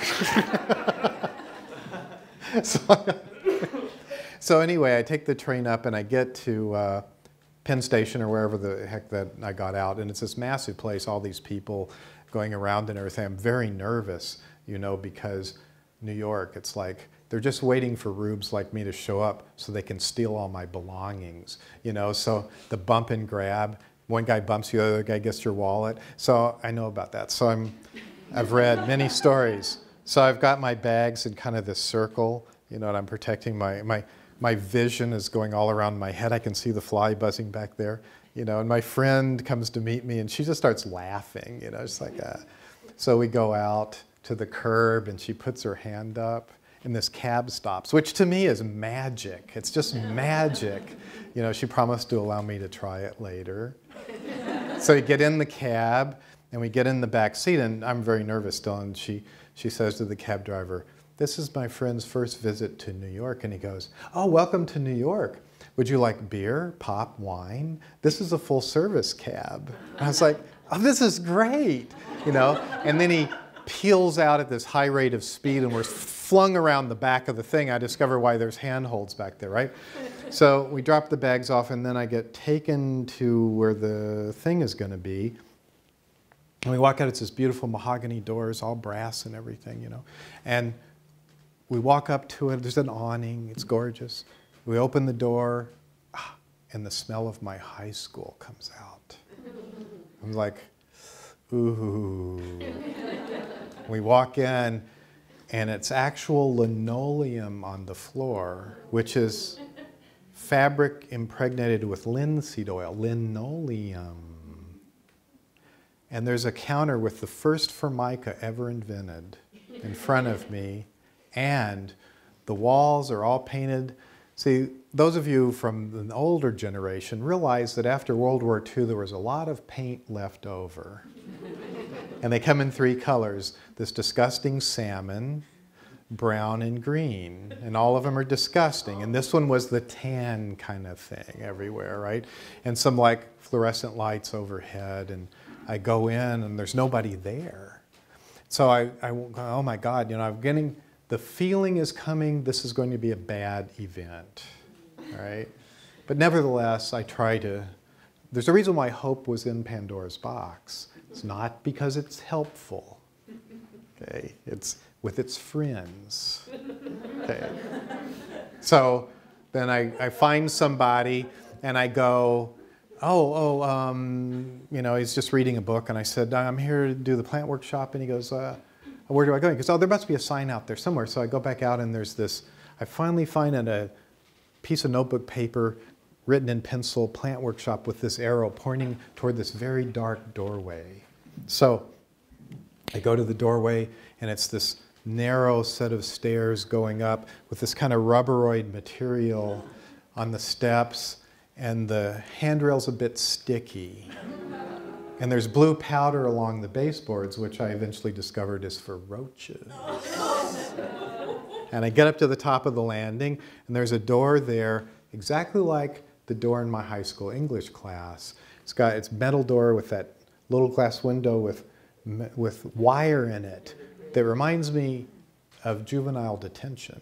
So anyway, I take the train up and I get to Penn Station or wherever the heck that I got out. And it's this massive place, all these people going around and everything. I'm very nervous, you know, because New York, it's like they're just waiting for rubes like me to show up so they can steal all my belongings, you know. So the bump and grab, one guy bumps you, the other guy gets your wallet. So I know about that. So I've read many stories. So I've got my bags in kind of this circle, you know, and I'm protecting my vision is going all around my head. I can see the fly buzzing back there. You know, and my friend comes to meet me and she just starts laughing, you know, it's like, So we go out to the curb and she puts her hand up and this cab stops, which to me is magic. It's just magic. You know, she promised to allow me to try it later. So we get in the cab and we get in the back seat and I'm very nervous still, and she says to the cab driver, "This is my friend's first visit to New York." And he goes, "Oh, welcome to New York. Would you like beer, pop, wine? This is a full-service cab." And I was like, "Oh, this is great," you know? And then he peels out at this high rate of speed and we're flung around the back of the thing. I discover why there's handholds back there, right? So we drop the bags off and then I get taken to where the thing is going to be. And we walk out, it's this beautiful mahogany doors, all brass and everything, you know? And we walk up to it, there's an awning, it's gorgeous. We open the door, and the smell of my high school comes out. I'm like, ooh. We walk in, and it's actual linoleum on the floor, which is fabric impregnated with linseed oil, linoleum. And there's a counter with the first Formica ever invented in front of me, and the walls are all painted. See, those of you from an older generation realize that after World War II, there was a lot of paint left over. And they come in three colors, this disgusting salmon, brown, and green. And all of them are disgusting. And this one was the tan kind of thing everywhere, right? And some like fluorescent lights overhead. And I go in and there's nobody there. So I oh my God, you know, I'm getting, the feeling is coming, this is going to be a bad event, right? But nevertheless, I try to, there's a reason why hope was in Pandora's box. It's not because it's helpful, okay? It's with its friends, okay? So then I find somebody and I go, you know, he's just reading a book, and I said, "I'm here to do the plant workshop," and he goes, "Where do I go?" He goes, "Oh, there must be a sign out there somewhere." So I go back out and there's this, I finally find a piece of notebook paper written in pencil, plant workshop, with this arrow pointing toward this very dark doorway. So I go to the doorway and it's this narrow set of stairs going up with this kind of rubberoid material on the steps, and the handrail's a bit sticky. And there's blue powder along the baseboards, which I eventually discovered is for roaches. And I get up to the top of the landing, and there's a door there, exactly like the door in my high school English class. It's metal door with that little glass window with wire in it. that reminds me of juvenile detention.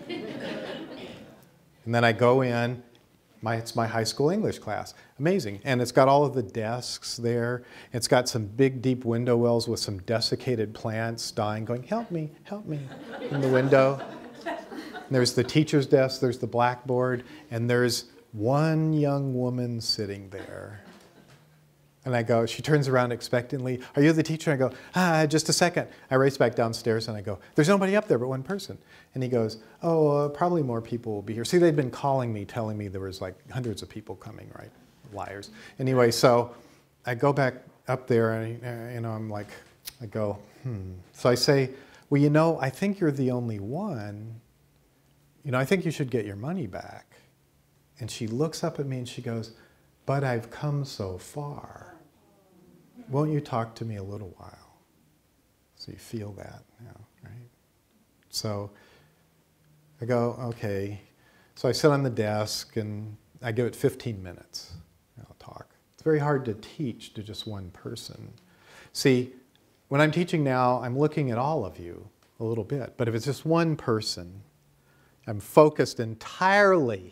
And then I go in, it's my high school English class. Amazing. And it's got all of the desks there. It's got some big, deep window wells with some desiccated plants dying, going, help me, in the window. And there's the teacher's desk, there's the blackboard, and there's one young woman sitting there. And I go, she turns around expectantly, are you the teacher? I go, just a second. I race back downstairs and I go, there's nobody up there but one person. And he goes, probably more people will be here. See, they'd been calling me, telling me there was like hundreds of people coming, right? Liars. Anyway, so I go back up there and, I'm like, I go, So I say, well, I think you're the only one. I think you should get your money back. And she looks up at me and she goes, but I've come so far. Won't you talk to me a little while? So you feel that now, right? So I go, okay. So I sit on the desk and I give it 15 minutes. I'll talk. It's very hard to teach to just one person. See, when I'm teaching now, I'm looking at all of you a little bit. But if it's just one person, I'm focused entirely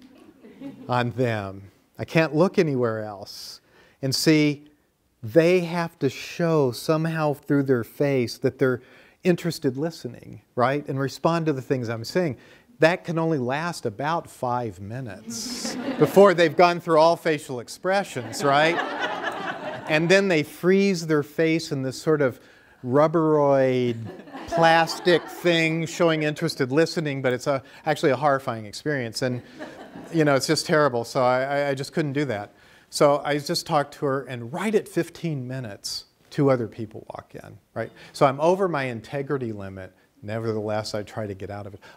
on them. I can't look anywhere else. And see, they have to show somehow through their face that they're interested listening, right? And respond to the things I'm saying. That can only last about 5 minutes before they've gone through all facial expressions, right? And then they freeze their face in this sort of rubberoid plastic thing showing interested listening, but it's actually a horrifying experience. And it's just terrible. So I just couldn't do that. So I just talked to her, and right at 15 minutes, 2 other people walk in, right? So I'm over my integrity limit. Nevertheless, I try to get out of it.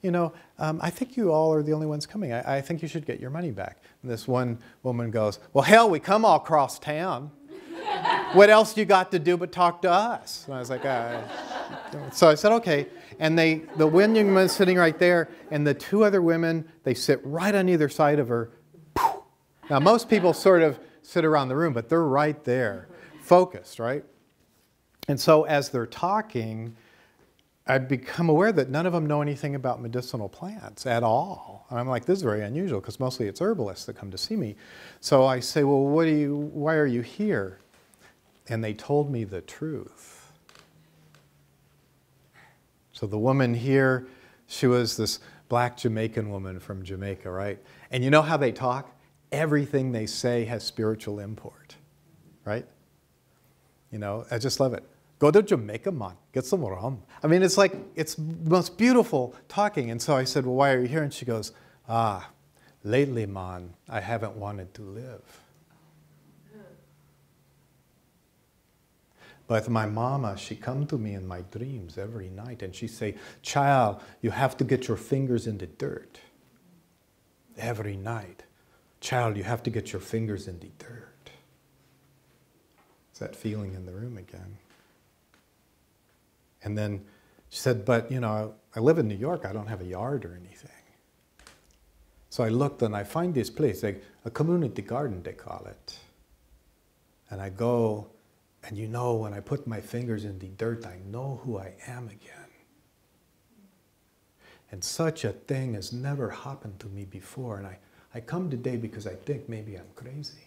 I think you all are the only ones coming. I think you should get your money back. And this one woman goes, well, hell, we come all across town. What else you got to do but talk to us? And I was like, So I said, okay. And the one young woman sitting right there, and the 2 other women, they sit right on either side of her. Now, most people sort of sit around the room, but they're right there, focused, right? And so as they're talking, I've become aware that none of them know anything about medicinal plants at all. And I'm like, this is very unusual, because mostly it's herbalists that come to see me. So I say, well, why are you here? And they told me the truth. So the woman here, she was this black Jamaican woman from Jamaica, right? And you know how they talk? Everything they say has spiritual import, right? I just love it. Go to Jamaica, man. Get some rum. I mean, it's like, it's the most beautiful talking. And so I said, well, why are you here? And she goes, lately, man, I haven't wanted to live. But my mama, she come to me in my dreams every night, and she say, child, you have to get your fingers in the dirt. Every night. Child, you have to get your fingers in the dirt. It's that feeling in the room again. And then she said, but, I live in New York. I don't have a yard or anything. So I looked and I find this place, like a community garden, they call it. And I go, and when I put my fingers in the dirt, I know who I am again. And such a thing has never happened to me before. And I come today because I think maybe I'm crazy.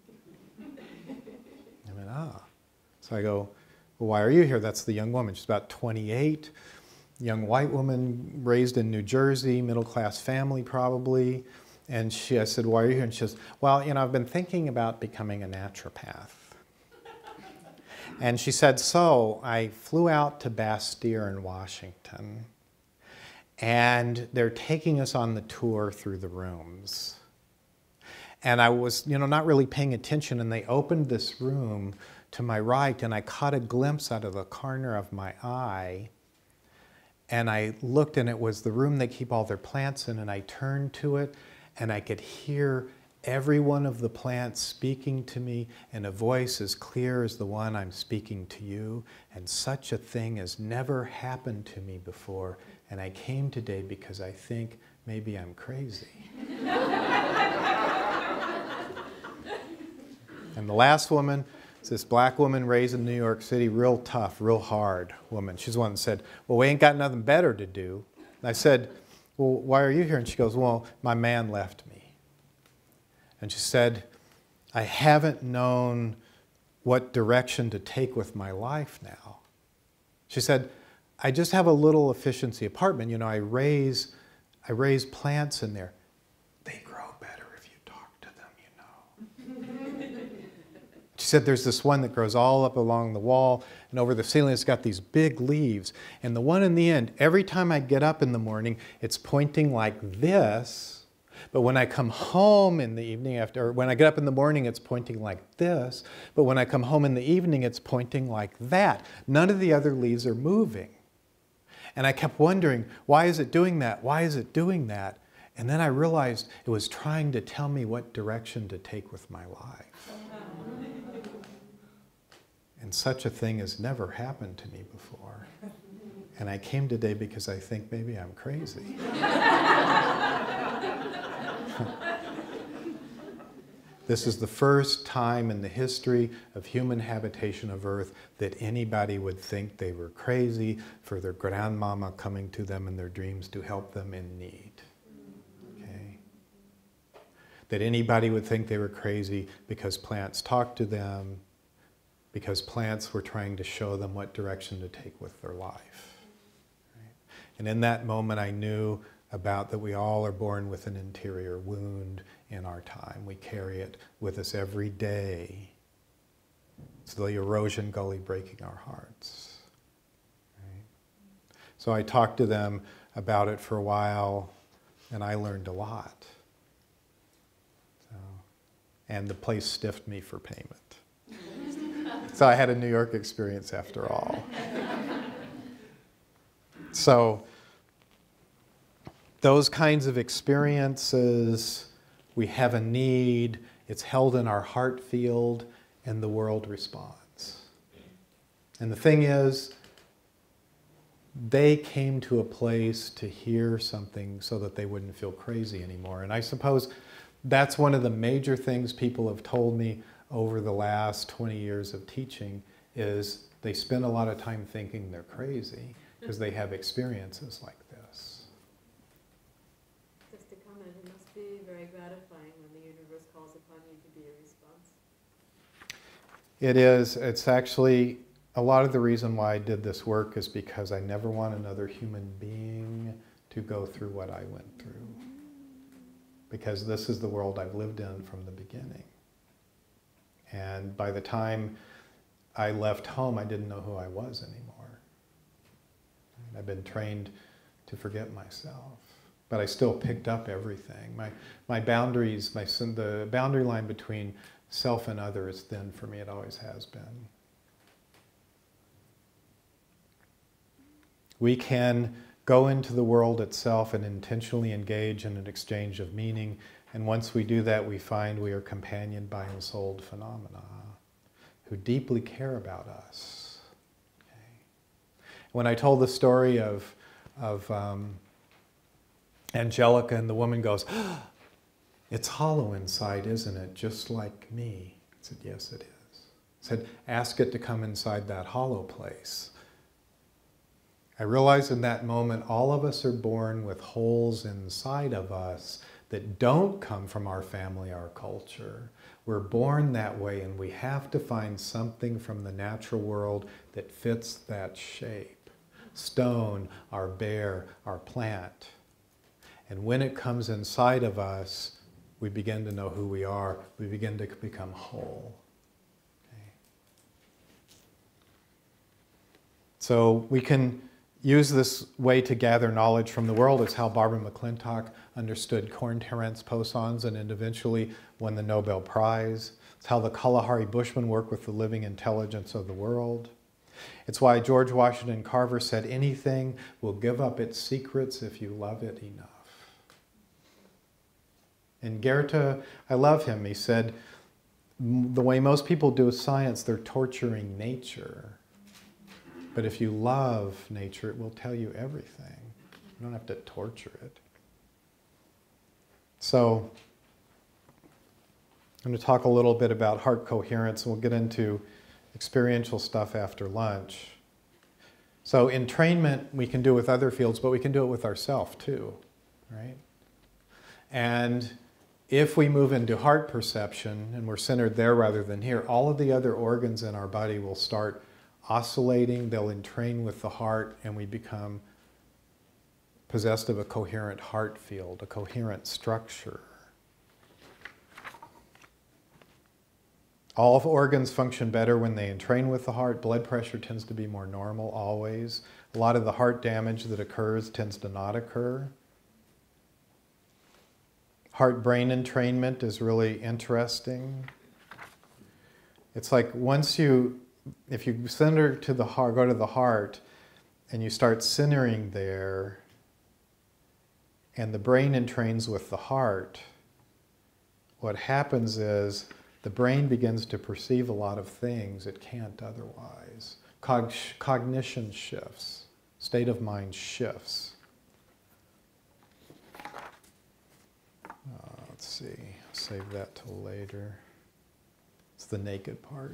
So I go, well, why are you here? That's the young woman. She's about 28, young white woman, raised in New Jersey, middle-class family probably. And I said, why are you here? And she says, well, I've been thinking about becoming a naturopath. And she said, so I flew out to Bastyr in Washington, and they're taking us on the tour through the rooms. And I was, not really paying attention, and they opened this room to my right, and I caught a glimpse out of the corner of my eye, and I looked, and it was the room they keep all their plants in, and I turned to it, and I could hear every one of the plants speaking to me in a voice as clear as the one I'm speaking to you, and such a thing has never happened to me before, and I came today because I think maybe I'm crazy. And the last woman, It's this black woman raised in New York City, real tough, real hard woman. She's the one that said, well, we ain't got nothing better to do. And I said, well, why are you here? And she goes, well, my man left me. And she said, I haven't known what direction to take with my life now. She said, I just have a little efficiency apartment. You know, I raise plants in there. They grow better if you talk to them, you know. She said there's this one that grows all up along the wall and over the ceiling. It's got these big leaves. And the one in the end, every time I get up in the morning, it's pointing like this. But when I come home in the evening or when I get up in the morning, it's pointing like this. But when I come home in the evening, it's pointing like that. None of the other leaves are moving. And I kept wondering, why is it doing that? Why is it doing that? And then I realized it was trying to tell me what direction to take with my life. And such a thing has never happened to me before. And I came today because I think maybe I'm crazy. This is the first time in the history of human habitation of Earth that anybody would think they were crazy for their grandmama coming to them in their dreams to help them in need. Okay? That anybody would think they were crazy because plants talked to them, because plants were trying to show them what direction to take with their life. Right? And in that moment I knew about that we all are born with an interior wound in our time. We carry it with us every day. It's the erosion gully breaking our hearts. Right? So I talked to them about it for a while, and I learned a lot. And the place stiffed me for payment. So I had a New York experience after all. So those kinds of experiences, we have a need, it's held in our heart field, and the world responds. And the thing is, they came to a place to hear something so that they wouldn't feel crazy anymore. And I suppose that's one of the major things people have told me over the last 20 years of teaching is they spend a lot of time thinking they're crazy because they have experiences like this. Just to comment, it must be very gratifying when the universe calls upon you to be a response. It is. It's actually a lot of the reason why I did this work is because I never want another human being to go through what I went through. Because this is the world I've lived in from the beginning. And by the time I left home, I didn't know who I was anymore. I've been trained to forget myself. But I still picked up everything. My boundaries, the boundary line between self and other is thin for me. It always has been. We can go into the world itself and intentionally engage in an exchange of meaning. And once we do that, we find we are companioned by ensouled phenomena who deeply care about us. Okay. When I told the story of Angelica and the woman goes, oh, it's hollow inside, isn't it? Just like me. I said, yes, it is. I said, ask it to come inside that hollow place. I realized in that moment, all of us are born with holes inside of us that don't come from our family, our culture. We're born that way, and we have to find something from the natural world that fits that shape. Stone, our bear, our plant. And when it comes inside of us, we begin to know who we are. We begin to become whole. Okay. So we can use this way to gather knowledge from the world. It's how Barbara McClintock understood corn-torrents, posons, and eventually won the Nobel Prize. It's how the Kalahari Bushmen work with the living intelligence of the world. It's why George Washington Carver said, anything will give up its secrets if you love it enough. And Goethe, I love him, he said, the way most people do science, they're torturing nature. But if you love nature, it will tell you everything. You don't have to torture it. So, I'm going to talk a little bit about heart coherence, and we'll get into experiential stuff after lunch. So entrainment we can do with other fields, but we can do it with ourselves too, right? And if we move into heart perception, and we're centered there rather than here, all of the other organs in our body will start oscillating, they'll entrain with the heart, and we become possessed of a coherent heart field, a coherent structure. All of organs function better when they entrain with the heart. Blood pressure tends to be more normal always. A lot of the heart damage that occurs tends to not occur. Heart-brain entrainment is really interesting. It's like if you center to the heart, go to the heart, and you start centering there, and the brain entrains with the heart, what happens is the brain begins to perceive a lot of things it can't otherwise. Cognition shifts, state of mind shifts. Let's see, I'll save that till later. It's the naked part.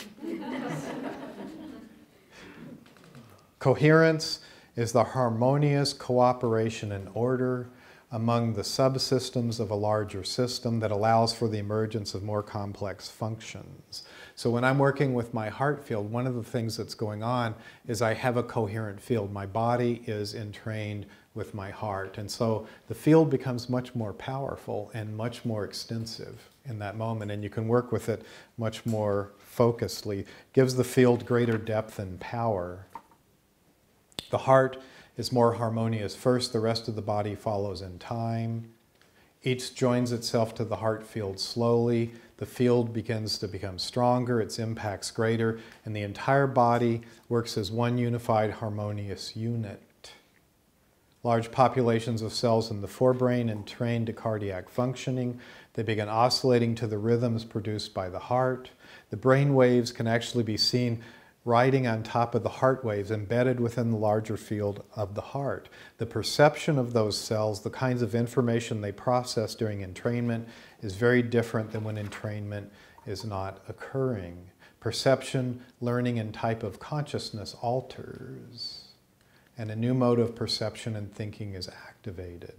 Coherence is the harmonious cooperation and order among the subsystems of a larger system that allows for the emergence of more complex functions. So when I'm working with my heart field, one of the things that's going on is I have a coherent field. My body is entrained with my heart. And so the field becomes much more powerful and much more extensive in that moment. And you can work with it much more focusedly. Gives the field greater depth and power. The heart is more harmonious first, the rest of the body follows in time. Each joins itself to the heart field slowly. The field begins to become stronger, its impact's greater, and the entire body works as one unified harmonious unit. Large populations of cells in the forebrain entrain to cardiac functioning. They begin oscillating to the rhythms produced by the heart. The brain waves can actually be seen riding on top of the heart waves, embedded within the larger field of the heart. The perception of those cells, the kinds of information they process during entrainment, is very different than when entrainment is not occurring. Perception, learning, and type of consciousness alters, and a new mode of perception and thinking is activated.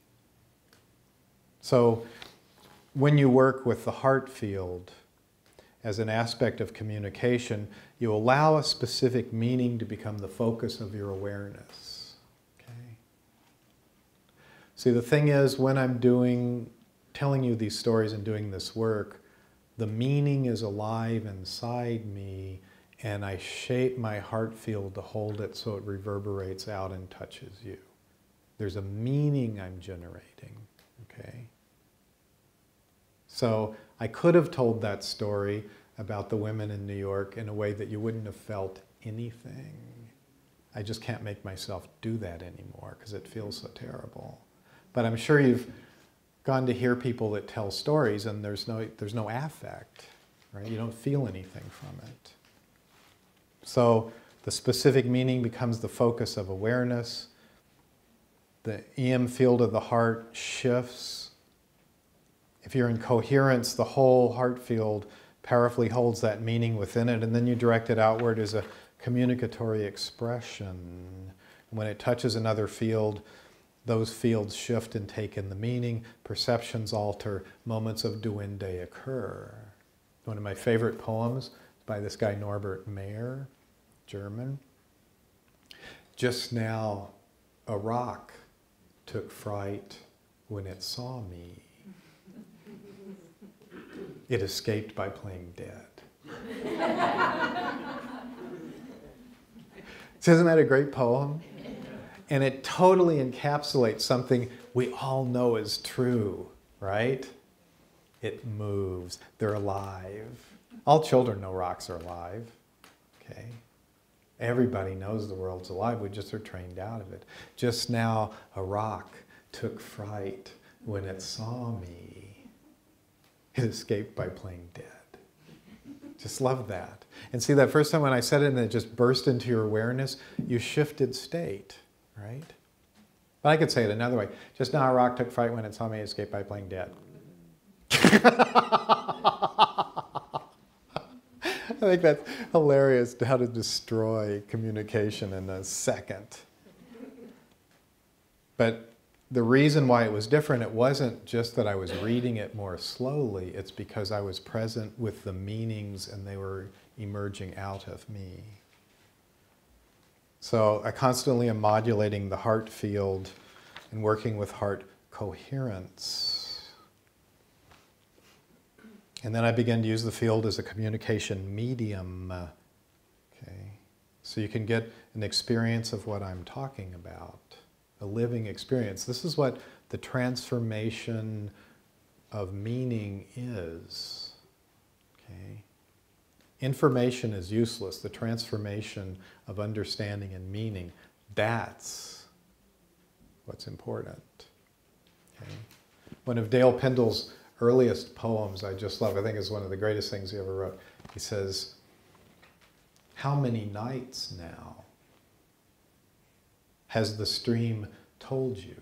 So, when you work with the heart field as an aspect of communication, you allow a specific meaning to become the focus of your awareness. Okay? See, the thing is, when I'm telling you these stories and doing this work, the meaning is alive inside me, and I shape my heart field to hold it so it reverberates out and touches you. There's a meaning I'm generating, okay? So I could have told that story about the women in New York in a way that you wouldn't have felt anything. I just can't make myself do that anymore because it feels so terrible. But I'm sure you've gone to hear people that tell stories and there's no affect, right? You don't feel anything from it. So the specific meaning becomes the focus of awareness. The EM field of the heart shifts. If you're in coherence, the whole heart field powerfully holds that meaning within it, and then you direct it outward as a communicatory expression. When it touches another field, those fields shift and take in the meaning, perceptions alter, moments of duende occur. One of my favorite poems is by this guy Norbert Mayer, German. Just now a rock took fright when it saw me. It escaped by playing dead. So isn't that a great poem? And it totally encapsulates something we all know is true, right? It moves. They're alive. All children know rocks are alive, okay? Everybody knows the world's alive. We just are trained out of it. Just now, a rock took fright when it saw me. It escaped by playing dead. Just love that. And see, that first time when I said it and it just burst into your awareness, you shifted state, right? But I could say it another way. Just now a rock took fright when it saw me, it escaped by playing dead. think that's hilarious, how to destroy communication in a second. But the reason why it was different, it wasn't just that I was reading it more slowly, it's because I was present with the meanings and they were emerging out of me. So I constantly am modulating the heart field and working with heart coherence. And then I began to use the field as a communication medium. Okay? So you can get an experience of what I'm talking about, a living experience. This is what the transformation of meaning is. Okay? Information is useless. The transformation of understanding and meaning, that's what's important. Okay? One of Dale Pendle's earliest poems I just love, I think is one of the greatest things he ever wrote. He says, "How many nights now has the stream told you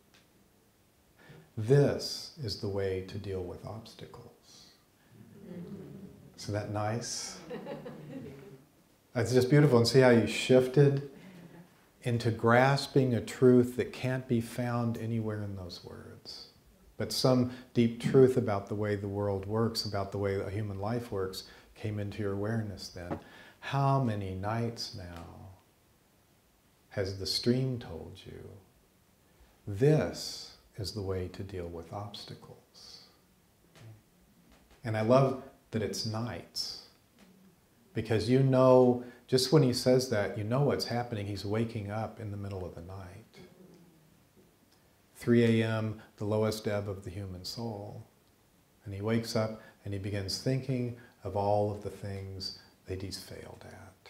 this is the way to deal with obstacles?" Isn't that nice? It's just beautiful. And see how you shifted into grasping a truth that can't be found anywhere in those words. But some deep truth about the way the world works, about the way a human life works, came into your awareness then. How many nights now has the stream told you this is the way to deal with obstacles? And I love that it's nights. Because you know, just when he says that, you know what's happening. He's waking up in the middle of the night. 3 a.m., the lowest ebb of the human soul. And he wakes up and he begins thinking of all of the things that he's failed at.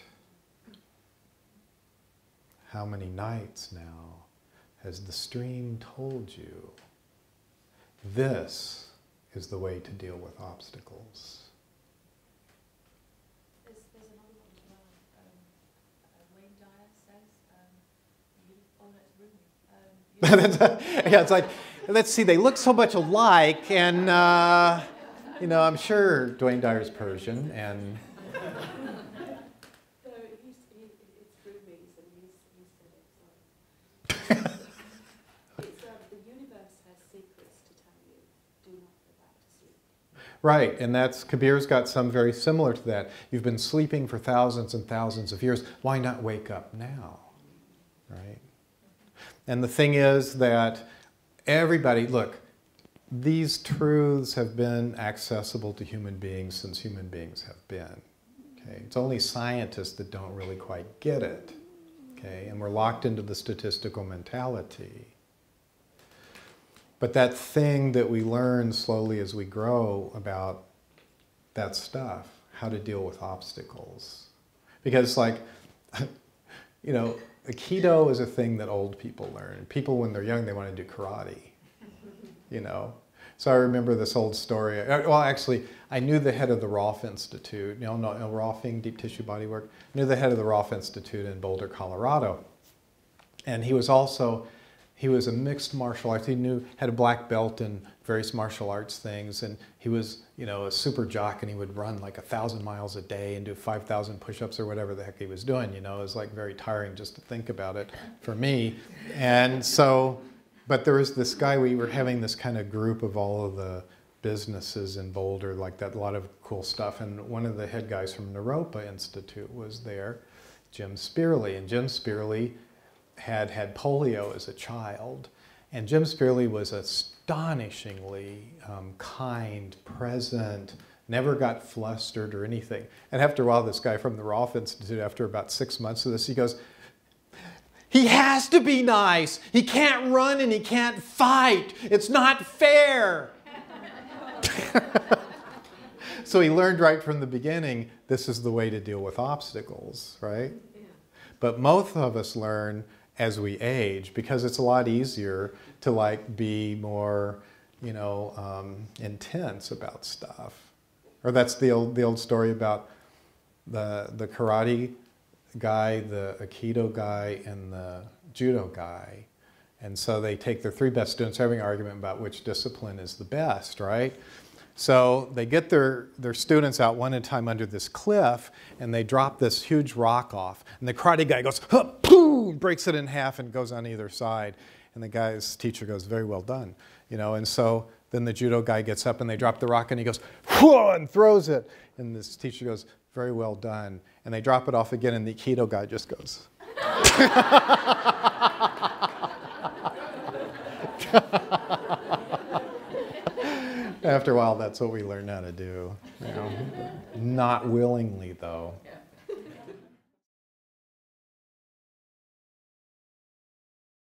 How many nights now has the stream told you this is the way to deal with obstacles? There's another one as well. Wayne Dyer says, oh no, it's Rumi. Yeah, it's like, let's see, they look so much alike, and, you know, I'm sure Dwayne Dyer's Persian, and... So it's Rumi, and he said it, sorry. It's, the universe has secrets to tell you, do not go back to sleep. Right, and that's, Kabir's got some very similar to that. You've been sleeping for thousands and thousands of years, why not wake up now, right? And the thing is that everybody, look, these truths have been accessible to human beings since human beings have been. Okay? It's only scientists that don't really quite get it. Okay? And we're locked into the statistical mentality. But that thing that we learn slowly as we grow about that stuff, how to deal with obstacles. Because like, you know, Aikido is a thing that old people learn. People, when they're young, they want to do karate, you know. So I remember this old story. Well, actually, I knew the head of the Rolf Institute, you know, Rolfing, deep tissue bodywork. I knew the head of the Rolf Institute in Boulder, Colorado. And he was a mixed martial arts. He had a black belt in various martial arts things, and he was, you know, a super jock, and he would run like 1,000 miles a day and do 5,000 push-ups or whatever the heck he was doing, you know. It was like very tiring just to think about it for me. And so, but there was this guy, we were having this kind of group of all of the businesses in Boulder, like that, a lot of cool stuff, and one of the head guys from Naropa Institute was there, Jim Spearley, and Jim Spearley had polio as a child, and Jim Spearley was astonishingly kind, present, never got flustered or anything. And after a while, this guy from the Rolf Institute, after about 6 months of this, he goes, "He has to be nice. He can't run and he can't fight. It's not fair." So he learned right from the beginning, this is the way to deal with obstacles, right? Yeah. But most of us learn as we age, because it's a lot easier to like be more, you know, intense about stuff. Or that's the old story about the karate guy, the Aikido guy, and the judo guy. And so they take their 3 best students having an argument about which discipline is the best, right? So they get their students out one at a time under this cliff, and they drop this huge rock off. And the karate guy goes, huh, boom, breaks it in half and goes on either side. And the guy's teacher goes, very well done. You know, and so then the judo guy gets up and they drop the rock and he goes, whoa, and throws it. And this teacher goes, very well done. And they drop it off again and the Aikido guy just goes. After a while, that's what we learn how to do. You know? Not willingly, though.